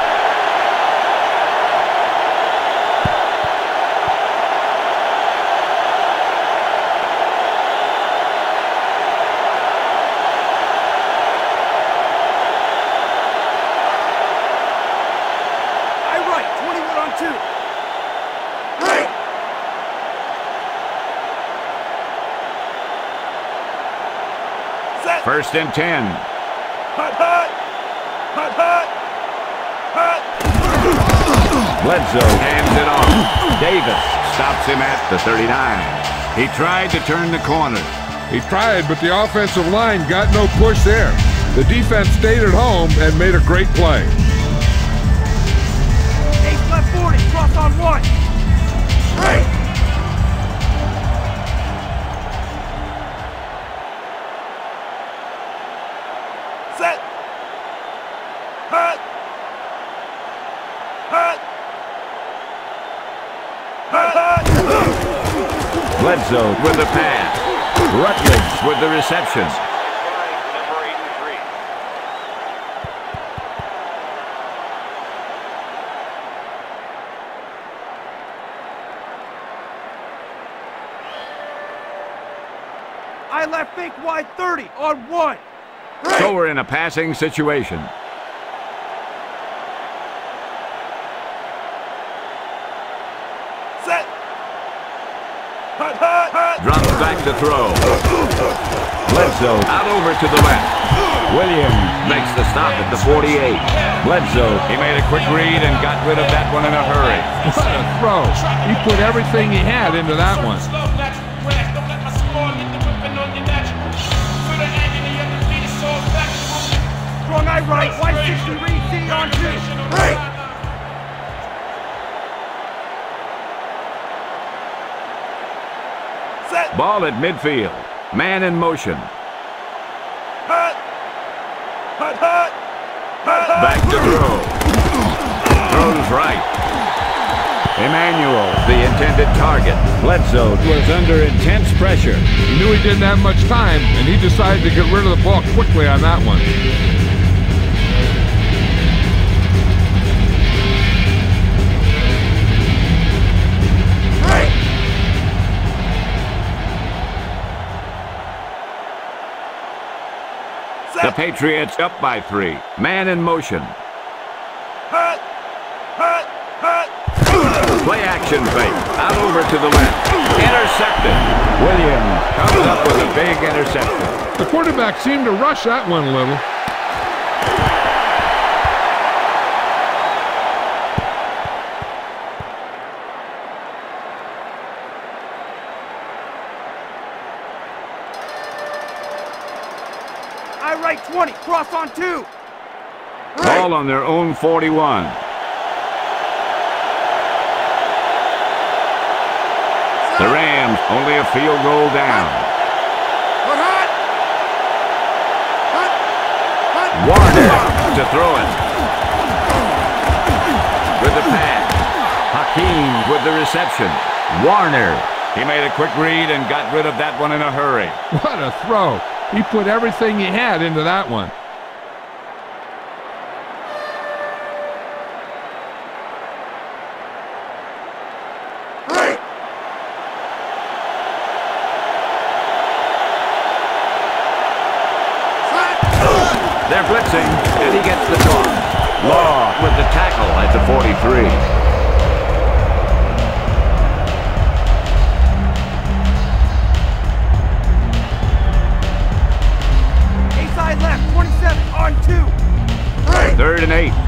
First and 10. Hut, hut. Hut, hut. Hut. Bledsoe hands it off. Davis stops him at the 39. He tried to turn the corner. He tried, but the offensive line got no push there. The defense stayed at home and made a great play. Ace left 40, cross on 1. Set. Hut. Hut. Hut, hut. Bledsoe with the pass. Rutledge with the reception. Number 83. I left fake wide 30 on 1. So we're in a passing situation. Set. Hut, hut, hut. Drops back to throw. Bledsoe out over to the left. Williams makes the stop at the 48. Bledsoe, he made a quick read and got rid of that one in a hurry. What a throw. He put everything he had into that one. Strong eye right, 160 read C on 2. Set. Ball at midfield. Man in motion. Hut. Hut, hut. Hut, hut. Back to throw. Throws right. Emmanuel, the intended target. Bledsoe was under intense pressure. He knew he didn't have much time, and he decided to get rid of the ball quickly on that one. The Patriots up by 3. Man in motion. Hut. Hut. Hut. Play action fake. Out over to the left. Intercepted. Williams comes up with a big interception. The quarterback seemed to rush that one a little. I right 20, cross on 2. Ball on their own 41. The Rams only a field goal down. Warner to throw it. With the pass. Hakeem with the reception. Warner. He made a quick read and got rid of that one in a hurry. What a throw. He put everything he had into that one. They're blitzing, and he gets the toss. Law with the tackle at the 43. A-side left, 27, on 2. 3rd and 8.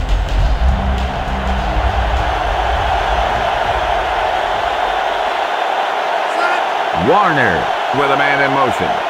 Warner with a man in motion.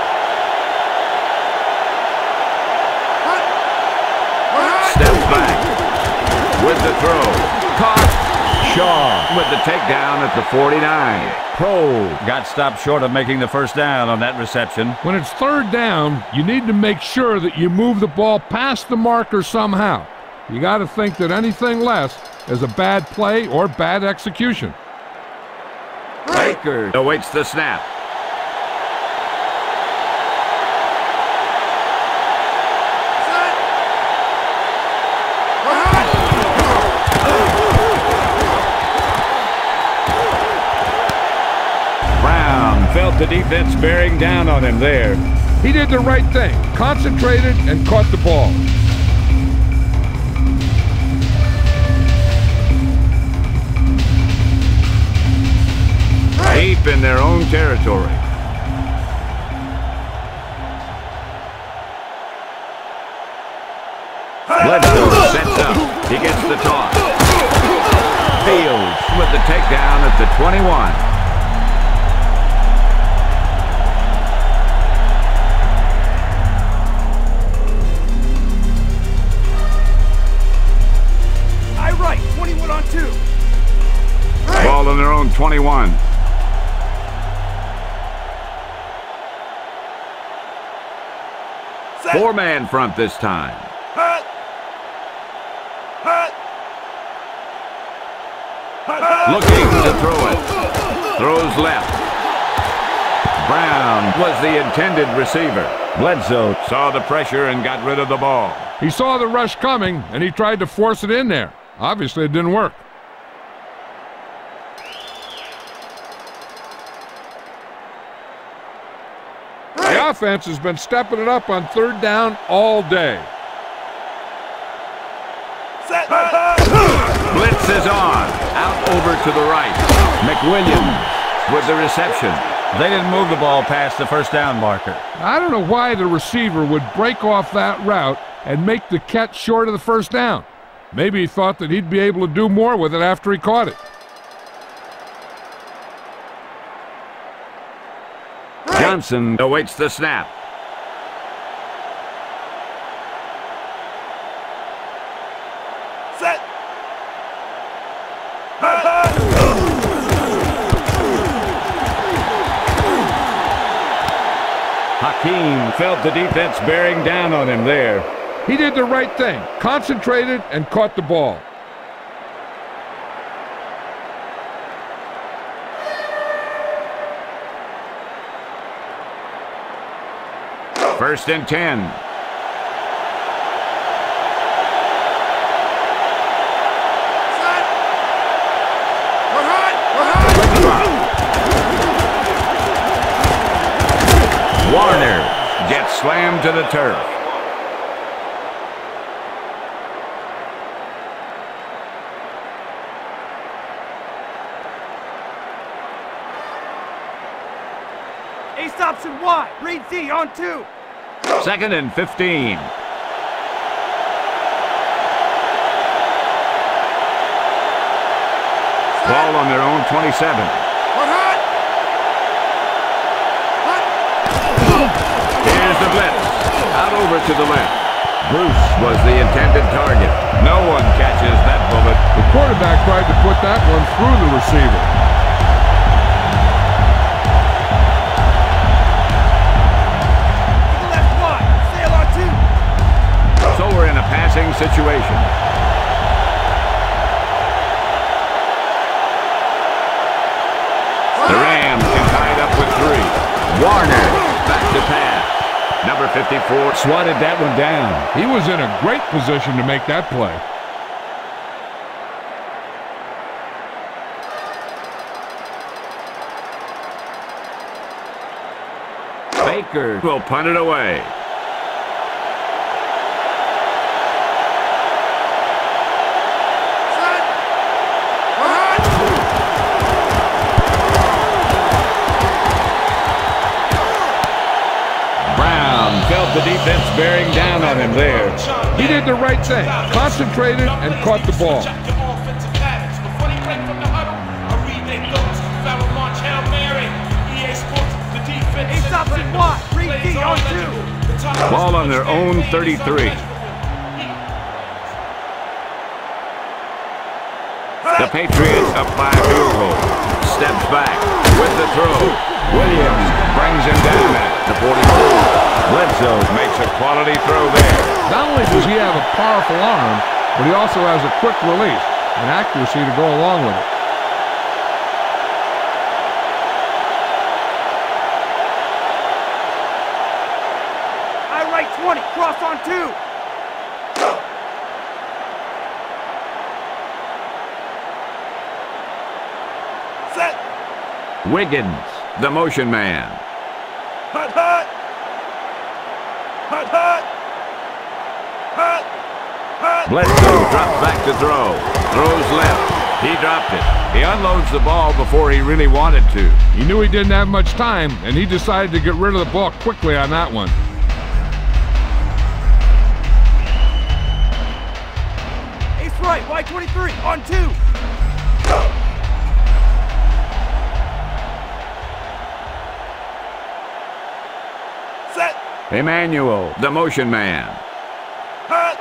Steps back with the throw. Caught. Shaw with the takedown at the 49. Pro got stopped short of making the first down on that reception. When it's 3rd down, you need to make sure that you move the ball past the marker somehow. You got to think that anything less is a bad play or bad execution. Baker awaits the snap. Felt the defense bearing down on him there. He did the right thing, concentrated and caught the ball. Deep in their own territory. Bledsoe sets up. He gets the toss. Fields with the takedown at the 21. On 2. Ball on their own 21. Set. 4-man front this time. Looking to throw it. Throws left. Brown was the intended receiver. Bledsoe saw the pressure and got rid of the ball. He saw the rush coming, and he tried to force it in there. Obviously, it didn't work. The offense has been stepping it up on 3rd down all day. Set. Blitz is on. Out over to the right. McWilliams with the reception. They didn't move the ball past the first down marker. I don't know why the receiver would break off that route and make the catch short of the first down. Maybe he thought that he'd be able to do more with it after he caught it. Johnson awaits the snap. Set. Hakeem felt the defense bearing down on him there. He did the right thing, concentrated and caught the ball. First and 10. Set. We're hot. Warner gets slammed to the turf. Ace option Y. Read Z on 2. 2nd and 15. Ball on their own 27. Here's the blitz. Out over to the left. Bruce was the intended target. No one catches that bullet. The quarterback tried to put that one through the receiver. So we're in a passing situation. The Rams can tie it up with 3. Warner back to pass. Number 54 swatted that one down. He was in a great position to make that play. Baker will punt it away. Felt the defense bearing down on him there. He did the right thing, concentrated and caught the ball. Ball on their own 33. The Patriots up by a field goal. Steps back with the throw. Williams brings him down at the 44. Bledsoe makes a quality throw there. Not only does he have a powerful arm, but he also has a quick release and accuracy to go along with it. I right 20, cross on 2. Set. Wiggins, the motion man. Hut, hut. Hut, hut. Hut. Hut. Bledsoe drops back to throw. Throws left. He dropped it. He unloads the ball before he really wanted to. He knew he didn't have much time, and he decided to get rid of the ball quickly on that one. Ace right, Y23, on 2. Set. Emmanuel, the motion man. Hut.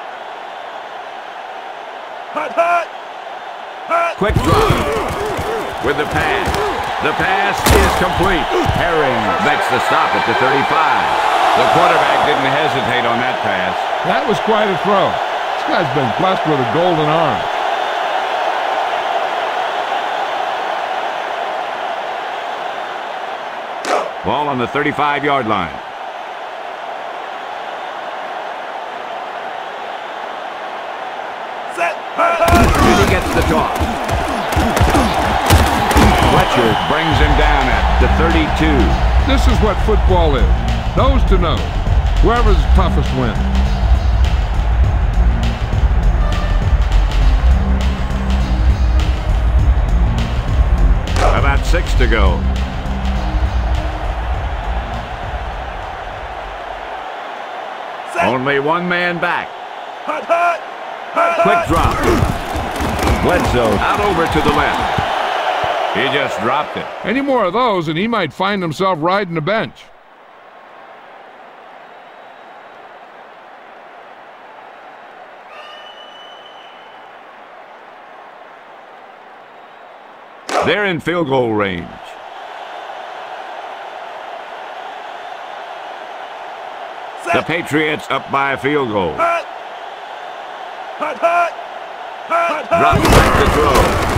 Hut, hut. Hut. Quick drop with the pass. The pass is complete. Herring makes the stop at the 35. The quarterback didn't hesitate on that pass. That was quite a throw. This guy's been blessed with a golden arm. Ball on the 35-yard line. Set. And he gets the toss. Fletcher brings him down at the 32. This is what football is. Nose to nose. Whoever's the toughest wins. About 6 to go. Set. Only one man back. Hut, hut. Hut, Quick hut. drop. Bledsoe out over to the left. He just dropped it. Any more of those, and he might find himself riding the bench. They're in field goal range. Set. The Patriots up by a field goal. Hut. Hut, hut. Hut, hut. Drops back to throw.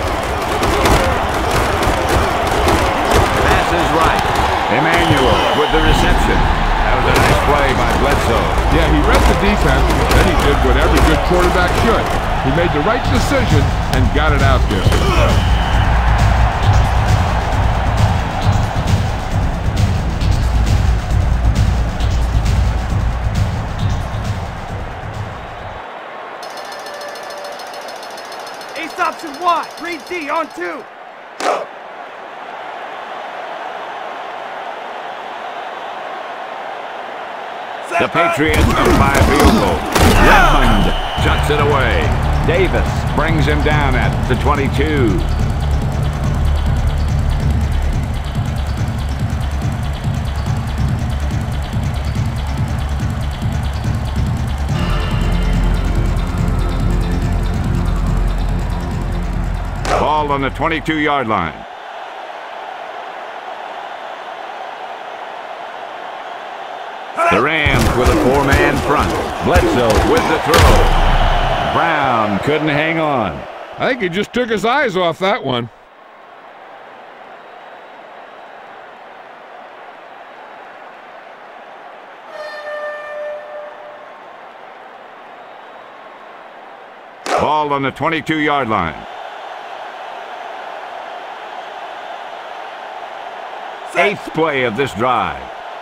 Pass is right. Emmanuel with the reception. That was a nice play by Bledsoe. Yeah, he read the defense, then he did what every good quarterback should. He made the right decision and got it out there. Ace option Y, read D on 2. The Patriots up by a field goal. Redmond chucks it away. Davis brings him down at the 22. Ball on the 22-yard line. The Rams with a 4-man front. Bledsoe with the throw. Brown couldn't hang on. I think he just took his eyes off that one. Ball on the 22-yard line. Eighth play of this drive.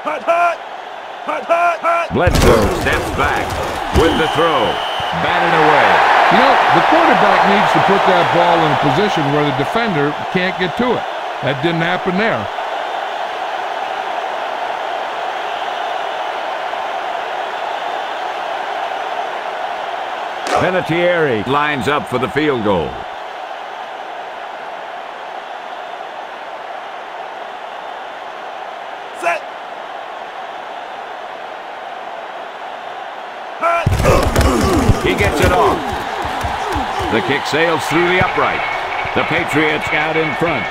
Bledsoe steps back with the throw. Batted away. You know, the quarterback needs to put that ball in a position where the defender can't get to it. That didn't happen there. Vinatieri lines up for the field goal. Set. He gets it off. The kick sails through the upright. The Patriots out in front.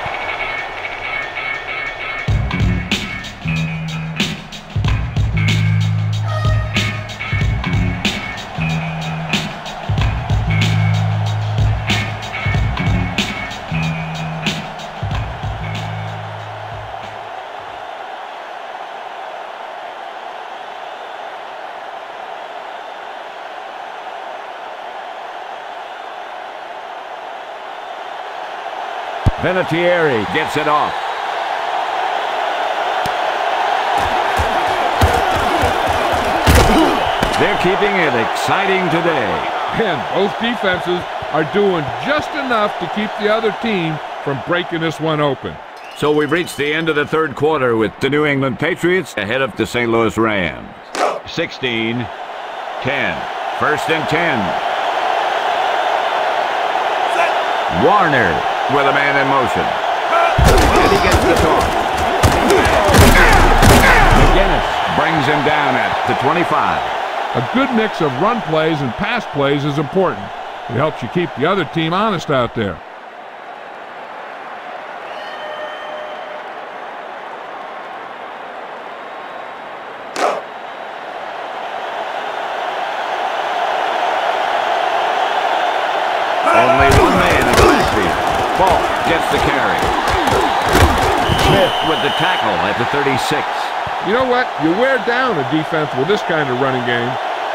Vinatieri gets it off. They're keeping it exciting today. And both defenses are doing just enough to keep the other team from breaking this one open. So we've reached the end of the third quarter with the New England Patriots ahead of the St. Louis Rams. 16-10. First and 10. Warner with a man in motion. And he gets the toss. McGinnis brings him down at the 25. A good mix of run plays and pass plays is important. It helps you keep the other team honest out there. Only one man in the backfield. Falk gets the carry. Smith with the tackle at the 36. You know what? You wear down a defense with this kind of running game.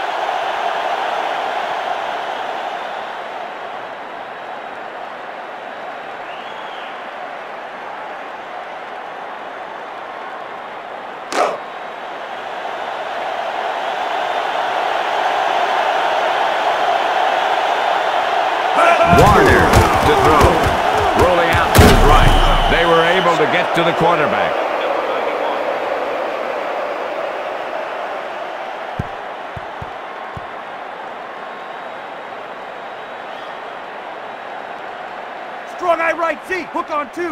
Warner to throw. Rolling out to his right. They were able to get to the quarterback. Strong eye right, Z. Hook on 2.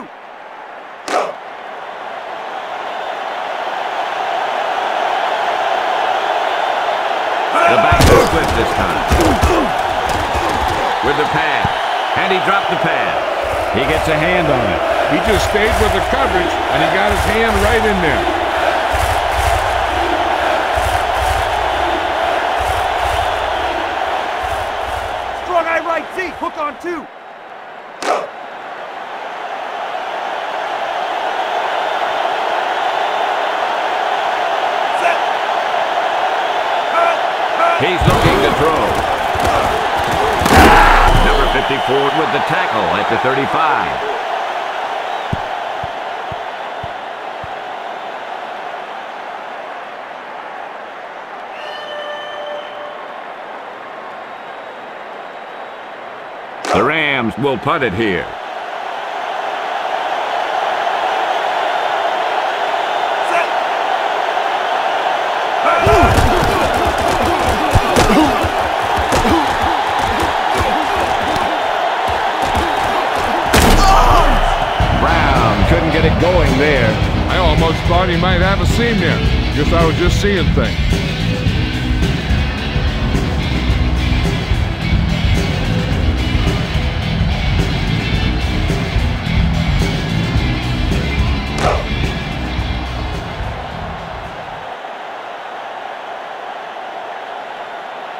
The back is split this time. With the pass. And he dropped the pass. He gets a hand on it. He just stayed with the coverage, and he got his hand right in there. Strong eye right, Z. Hook on 2. He's looking to throw. Number 54 with the tackle at the 35. The Rams will punt it here. Couldn't get it going there. I almost thought he might have a seam there. Guess I was just seeing things.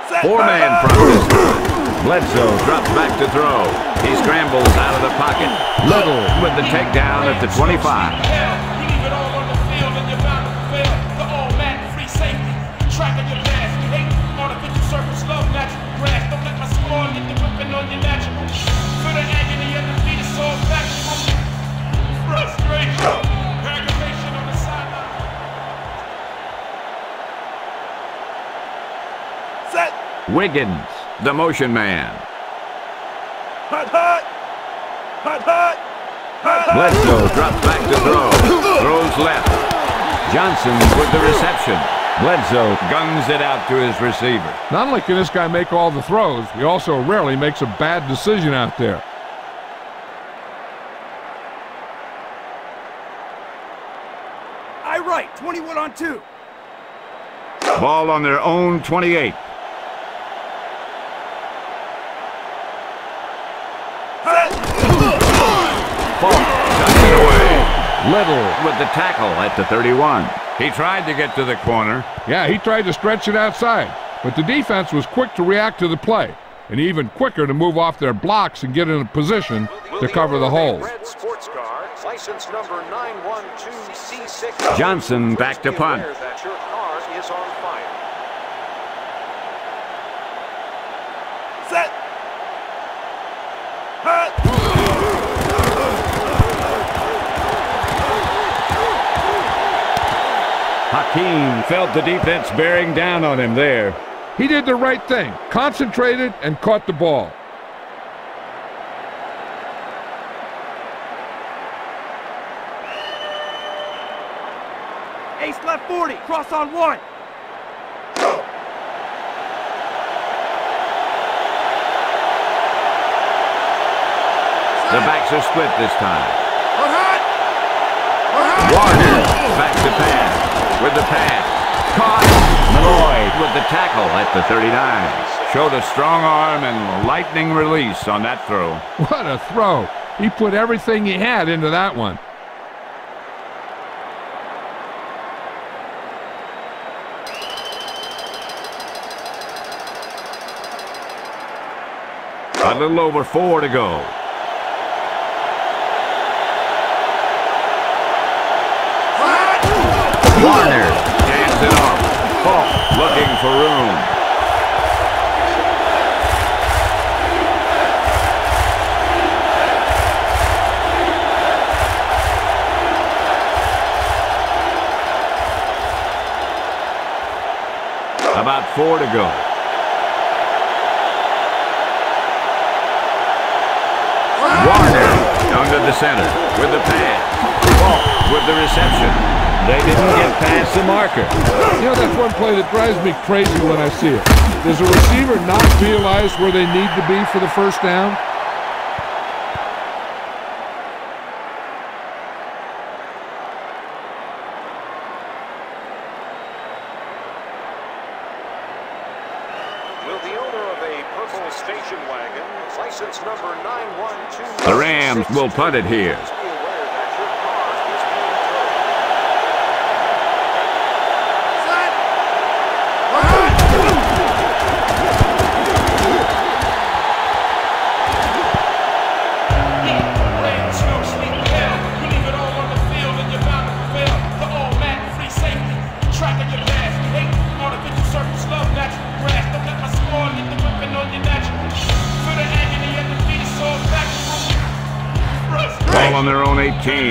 Four-man front this time. Bledsoe drops back to throw. He scrambles out of the pocket. Little with the takedown at the 25. Wiggins, the motion man. Bledsoe drops back to throw. Throws left. Johnson with the reception. Bledsoe guns it out to his receiver. Not only can this guy make all the throws, he also rarely makes a bad decision out there. I right, 21 on 2. Ball on their own 28. Little with the tackle at the 31. He tried to get to the corner. Yeah, he tried to stretch it outside, but the defense was quick to react to the play, and even quicker to move off their blocks and get in a position to cover the holes. Red sports car, license number 912C6. Johnson back to punt. That your car is on fire. Set. Hakeem felt the defense bearing down on him there. He did the right thing, concentrated and caught the ball. Ace left 40, cross on 1. The backs are split this time. Warner back to pass. With the pass. Caught. Malloy with the tackle at the 39. Showed a strong arm and lightning release on that throw. What a throw. He put everything he had into that one. A little over 4 to go. Warner hands it off. Falk looking for room. About 4 to go. Warner down to the center with the pass. Falk with the reception. They didn't get past the marker. You know, that's one play that drives me crazy when I see it. Does a receiver not realize where they need to be for the first down? Will the owner of a purple station wagon, license number 912... The Rams will punt it here. Ball on their own 18.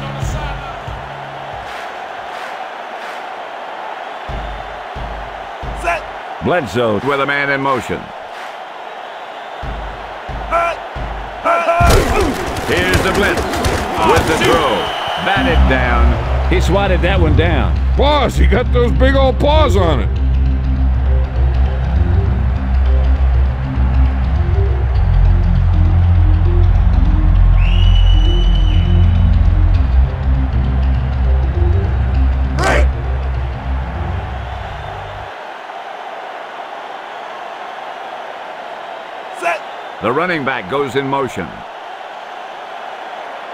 Set. Bledsoe with a man in motion. Here's the blitz with the throw. Batted down. He swatted that one down. Paws, he got those big old paws on it. The running back goes in motion.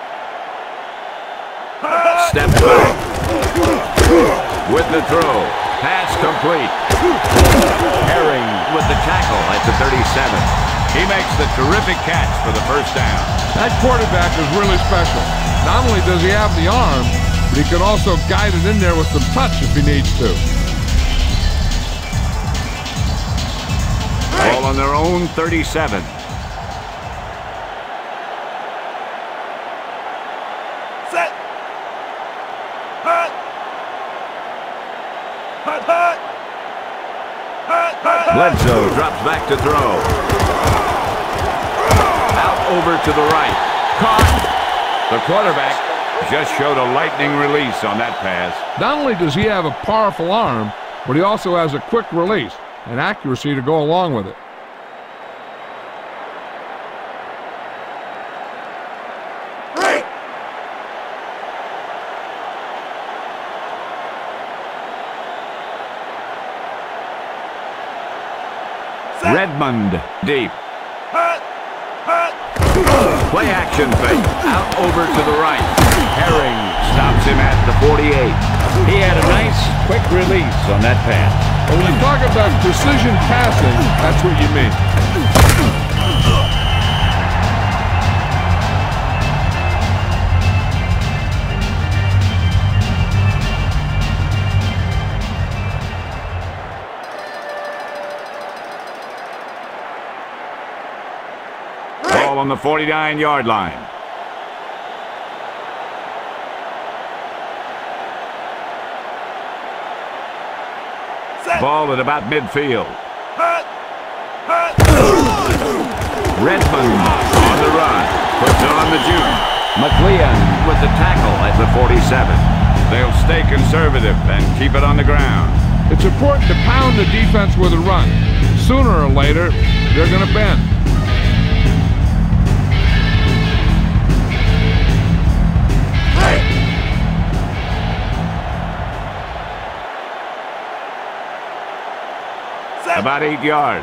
Steps back with the throw. Pass complete. Herring with the tackle at the 37. He makes the terrific catch for the first down. That quarterback is really special. Not only does he have the arm, but he can also guide it in there with some touch if he needs to. Ball on their own 37. Set. Hut. Hut, hut. Hut, hut, hut. Bledsoe drops back to throw. Out over to the right. Caught. The quarterback just showed a lightning release on that pass. Not only does he have a powerful arm, but he also has a quick release and accuracy to go along with it. Redmond deep. Play action fake. Out over to the right. Herring stops him at the 48. He had a nice quick release on that pass. But when you talk about precision passing, that's what you mean. On the 49-yard line. Set. Ball at about midfield. Redmond on the run. Puts on the juke. McLean with the tackle at the 47. They'll stay conservative and keep it on the ground. It's important to pound the defense with a run. Sooner or later, they're going to bend. About 8 yards.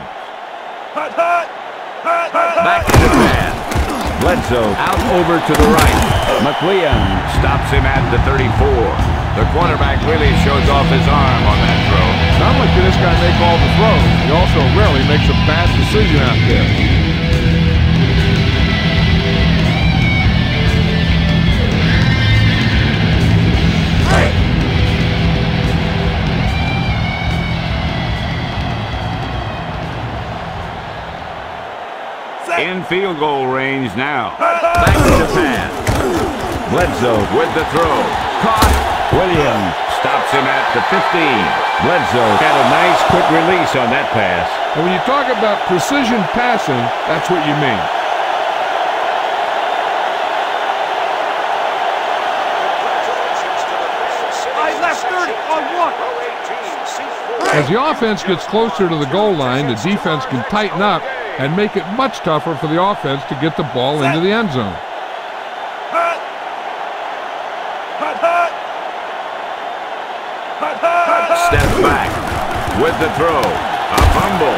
Back to the pass. Bledsoe out over to the right. McLean stops him at the 34. The quarterback really shows off his arm on that throw. Not only can this guy make all the throws, he also rarely makes a bad decision out there. In field goal range now. Back to the pass. Bledsoe with the throw. Caught. Williams stops him at the 15. Bledsoe had a nice quick release on that pass. And when you talk about precision passing, that's what you mean. I left 30 on one. As the offense gets closer to the goal line, the defense can tighten up and make it much tougher for the offense to get the ball into the end zone. Steps back with the throw. A fumble.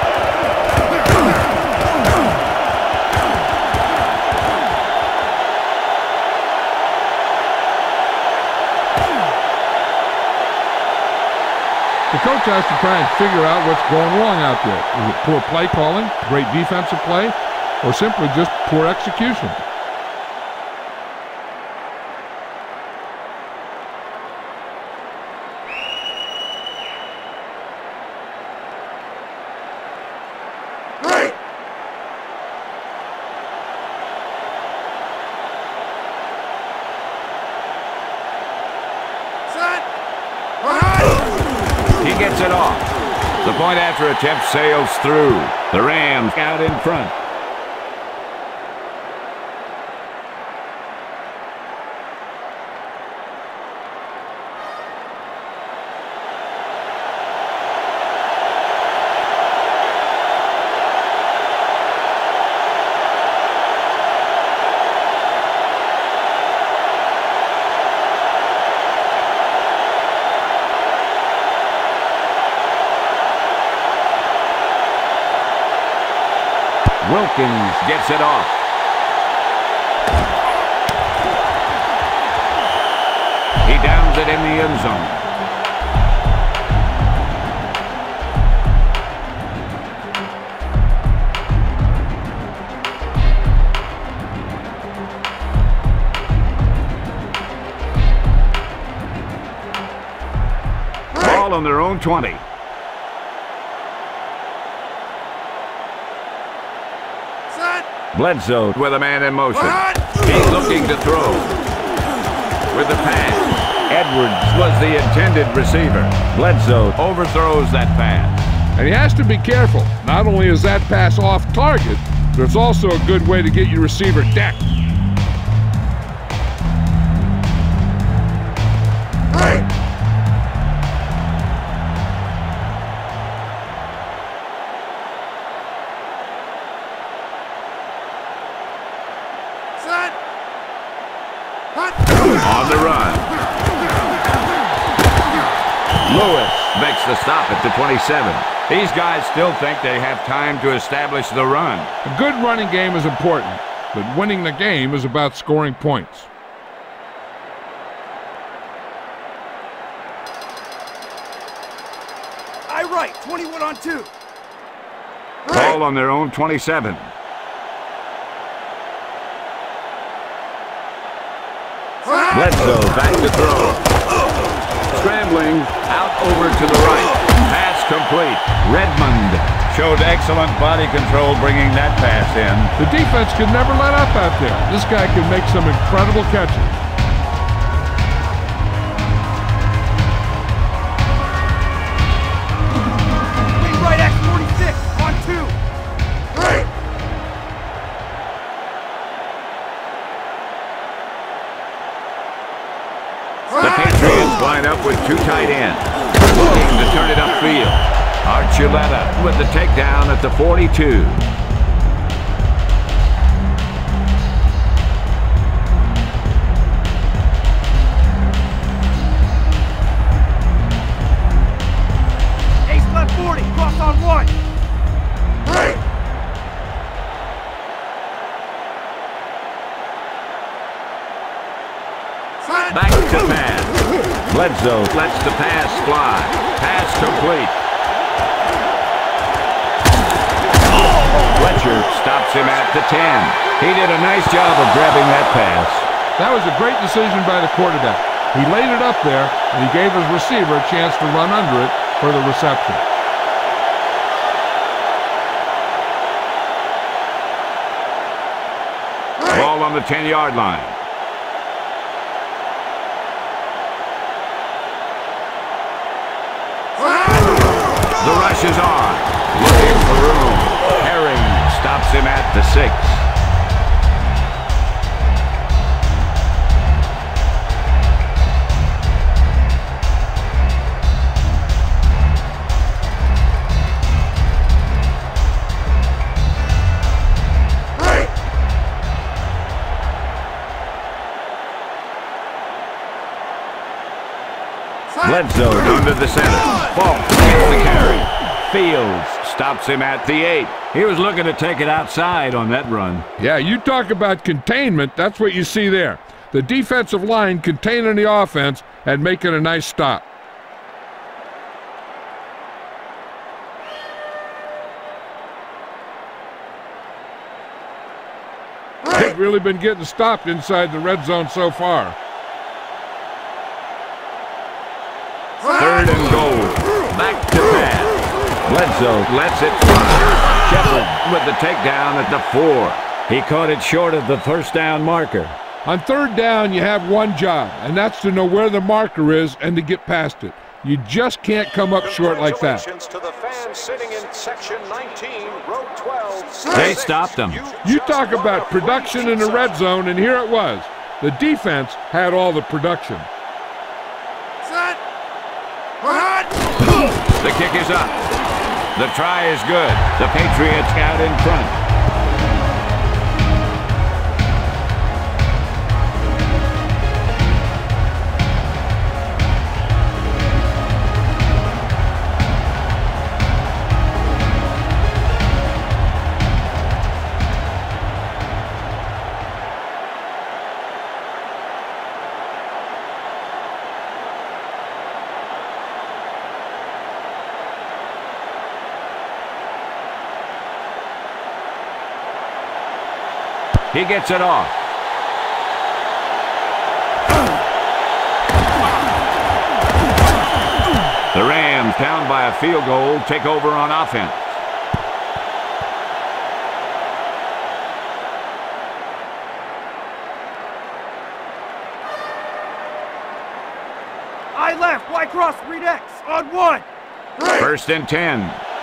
The coach has to try and figure out what's going wrong out there. Is it poor play calling, great defensive play, or simply just poor execution? Gets it off. The point after attempt sails through. The Rams out in front. Wilkins gets it off. He downs it in the end zone. on their own 20. Bledsoe with a man in motion. He's looking to throw. With the pass. Edwards was the intended receiver. Bledsoe overthrows that pass. And he has to be careful. Not only is that pass off target, but it's also a good way to get your receiver decked. On the run. Lewis makes the stop at the 27. These guys still think they have time to establish the run. A good running game is important, but winning the game is about scoring points. Right, 21 on 2. Ball on their own 27. Bledsoe back to throw. Scrambling out over to the right. Pass complete. Redmond showed excellent body control bringing that pass in. The defense could never let up out there. This guy can make some incredible catches. Right at 46 on 2. The Patriots line up with 2 tight ends. Looking to turn it upfield. Archuleta with the takedown at the 42. Ace left 40, cross on 1. Back to pass. Bledsoe lets the pass fly. Pass complete. Fletcher stops him at the 10. He did a nice job of grabbing that pass. That was a great decision by the quarterback. He laid it up there, and he gave his receiver a chance to run under it for the reception. Ball on the 10-yard line. The rush is on. Looking for room. Herring stops him at the 6. Bledsoe under the center. Ball gets the carry. Fields stops him at the 8. He was looking to take it outside on that run. Yeah, you talk about containment, that's what you see there. The defensive line containing the offense and making a nice stop. They've really been getting stopped inside the red zone so far. 3rd and goal. Back to pass. Bledsoe lets it fly. Shepard with the takedown at the 4. He caught it short of the first down marker. On 3rd down, you have one job, and that's to know where the marker is and to get past it. You just can't come up short like that. Congratulations to the fans sitting in section 19, row 12. They stopped them. You talk about production in the red zone, and here it was. The defense had all the production. The kick is up. The try is good. The Patriots out in front. He gets it off. The Rams down by a field goal, take over on offense. I left, Y cross, read X, on 1. Right. 1st and 10.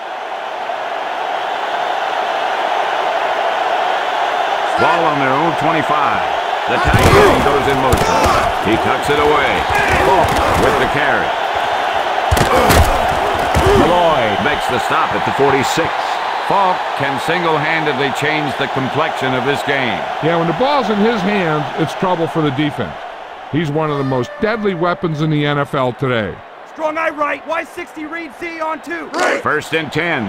Ball on their own 25. The tight end goes in motion. He tucks it away. Falk with the carry. Malloy makes the stop at the 46. Falk can single-handedly change the complexion of this game. Yeah, when the ball's in his hands, it's trouble for the defense. He's one of the most deadly weapons in the NFL today. Strong eye right, Y60 read Z on 2. Right. 1st and 10.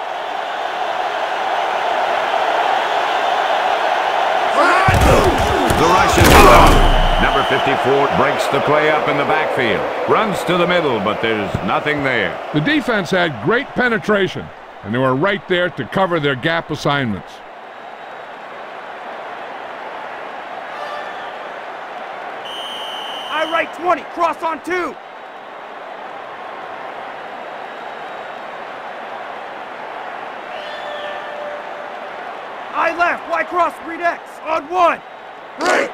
The rush is on. Number 54 breaks the play up in the backfield. Runs to the middle, but there's nothing there. The defense had great penetration, and they were right there to cover their gap assignments. I right 20, cross on 2. I left, Y cross, read X, on 1. Right.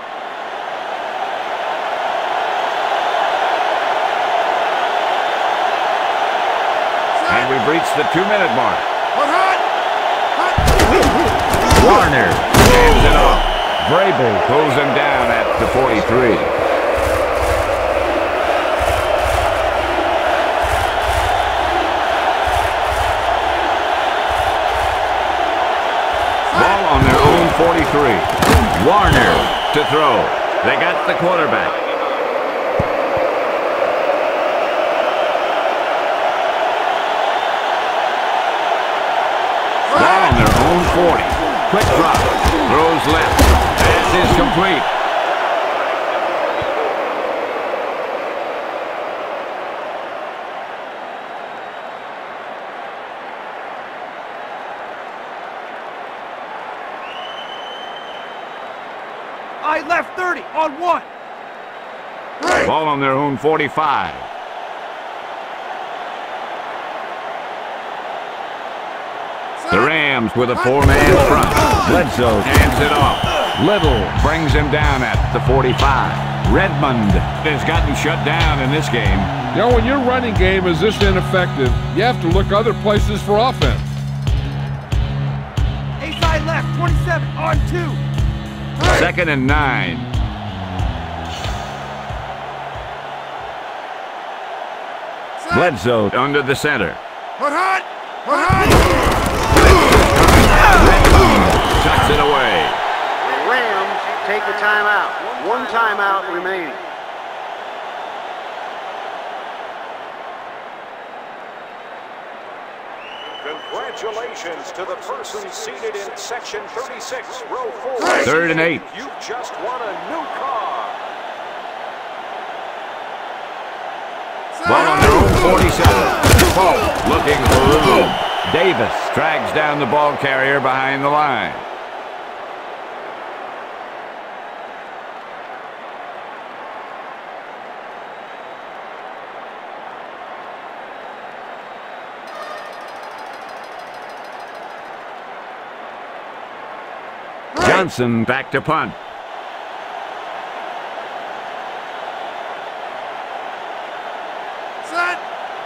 And we've reached the 2-minute mark. Warner hands it off. Vrabel pulls him down at the 43. Ball on their own 43. Warner to throw. They got the quarterback. Ball on their own 40. Quick drop. Throws left. Pass is complete. I left 30 on 1. Right. Ball on their own 45. The Rams with a 4-man front. Bledsoe hands it off. Little brings him down at the 45. Redmond has gotten shut down in this game. You know, when your running game is this ineffective, you have to look other places for offense. Ace I left, 27 on 2. 2nd and 9. Bledsoe under the center. Hot! Tucks it away. The Rams take the timeout. 1 timeout remaining. Congratulations to the person seated in section 36, row 4. 3rd and 8. You just won a new car. Ball on their own 47. Falk looking for room. Davis drags down the ball carrier behind the line. Johnson back to punt. Set!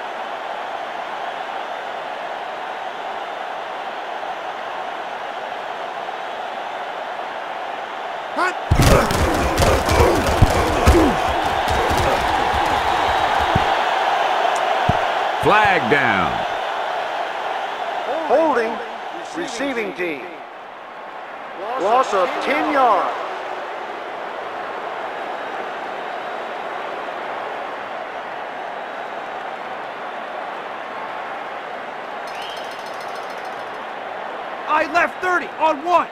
Hot! Flag down. Holding, receiving team. Loss of 10 yards. I left 30 on 1.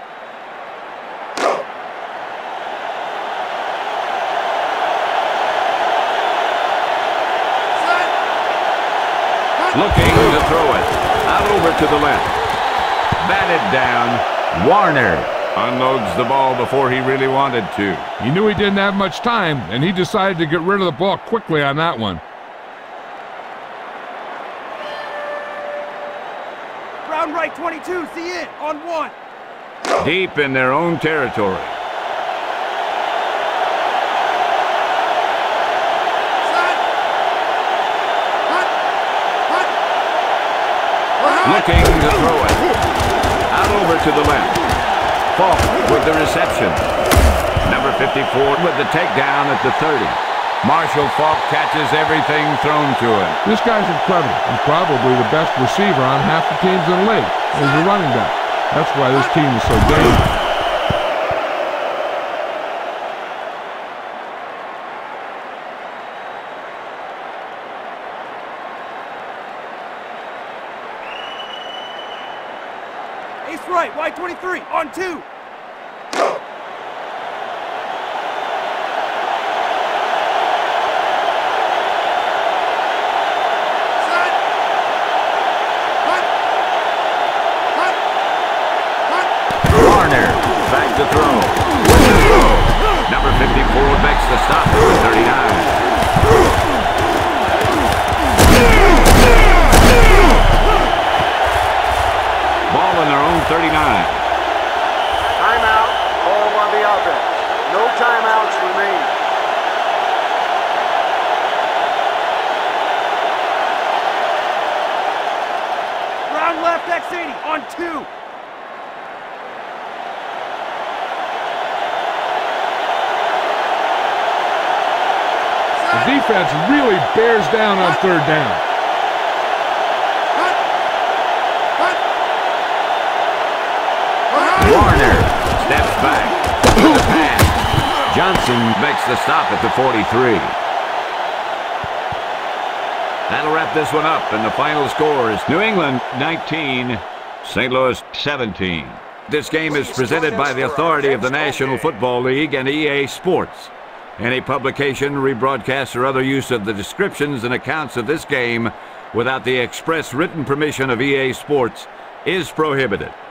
Looking to throw it. Out over to the left. Batted down. Warner unloads the ball before he really wanted to. He knew he didn't have much time, and he decided to get rid of the ball quickly on that one. Round right 22, see it, on 1. Deep in their own territory. Looking to throw it. Out over to the left. Falk with the reception. Number 54 with the takedown at the 30. Marshall Falk catches everything thrown to him. This guy's incredible. He's probably the best receiver on half the teams in the league. He's a running back. That's why this team is so dangerous. Ace right, wide 23, on 2. Back to throw. With the throw. Number 54 makes the stop at the 39. Ball in their own 39. Timeout, called on the offense. No timeouts remain. Round left, X80, on 2. The defense really bears down on 3rd down. Warner steps back. The pass. Johnson makes the stop at the 43. That'll wrap this one up, and the final score is New England 19, St. Louis 17. This game is presented by the authority of the National Football League and EA Sports. Any publication, rebroadcast, or other use of the descriptions and accounts of this game without the express written permission of EA Sports is prohibited.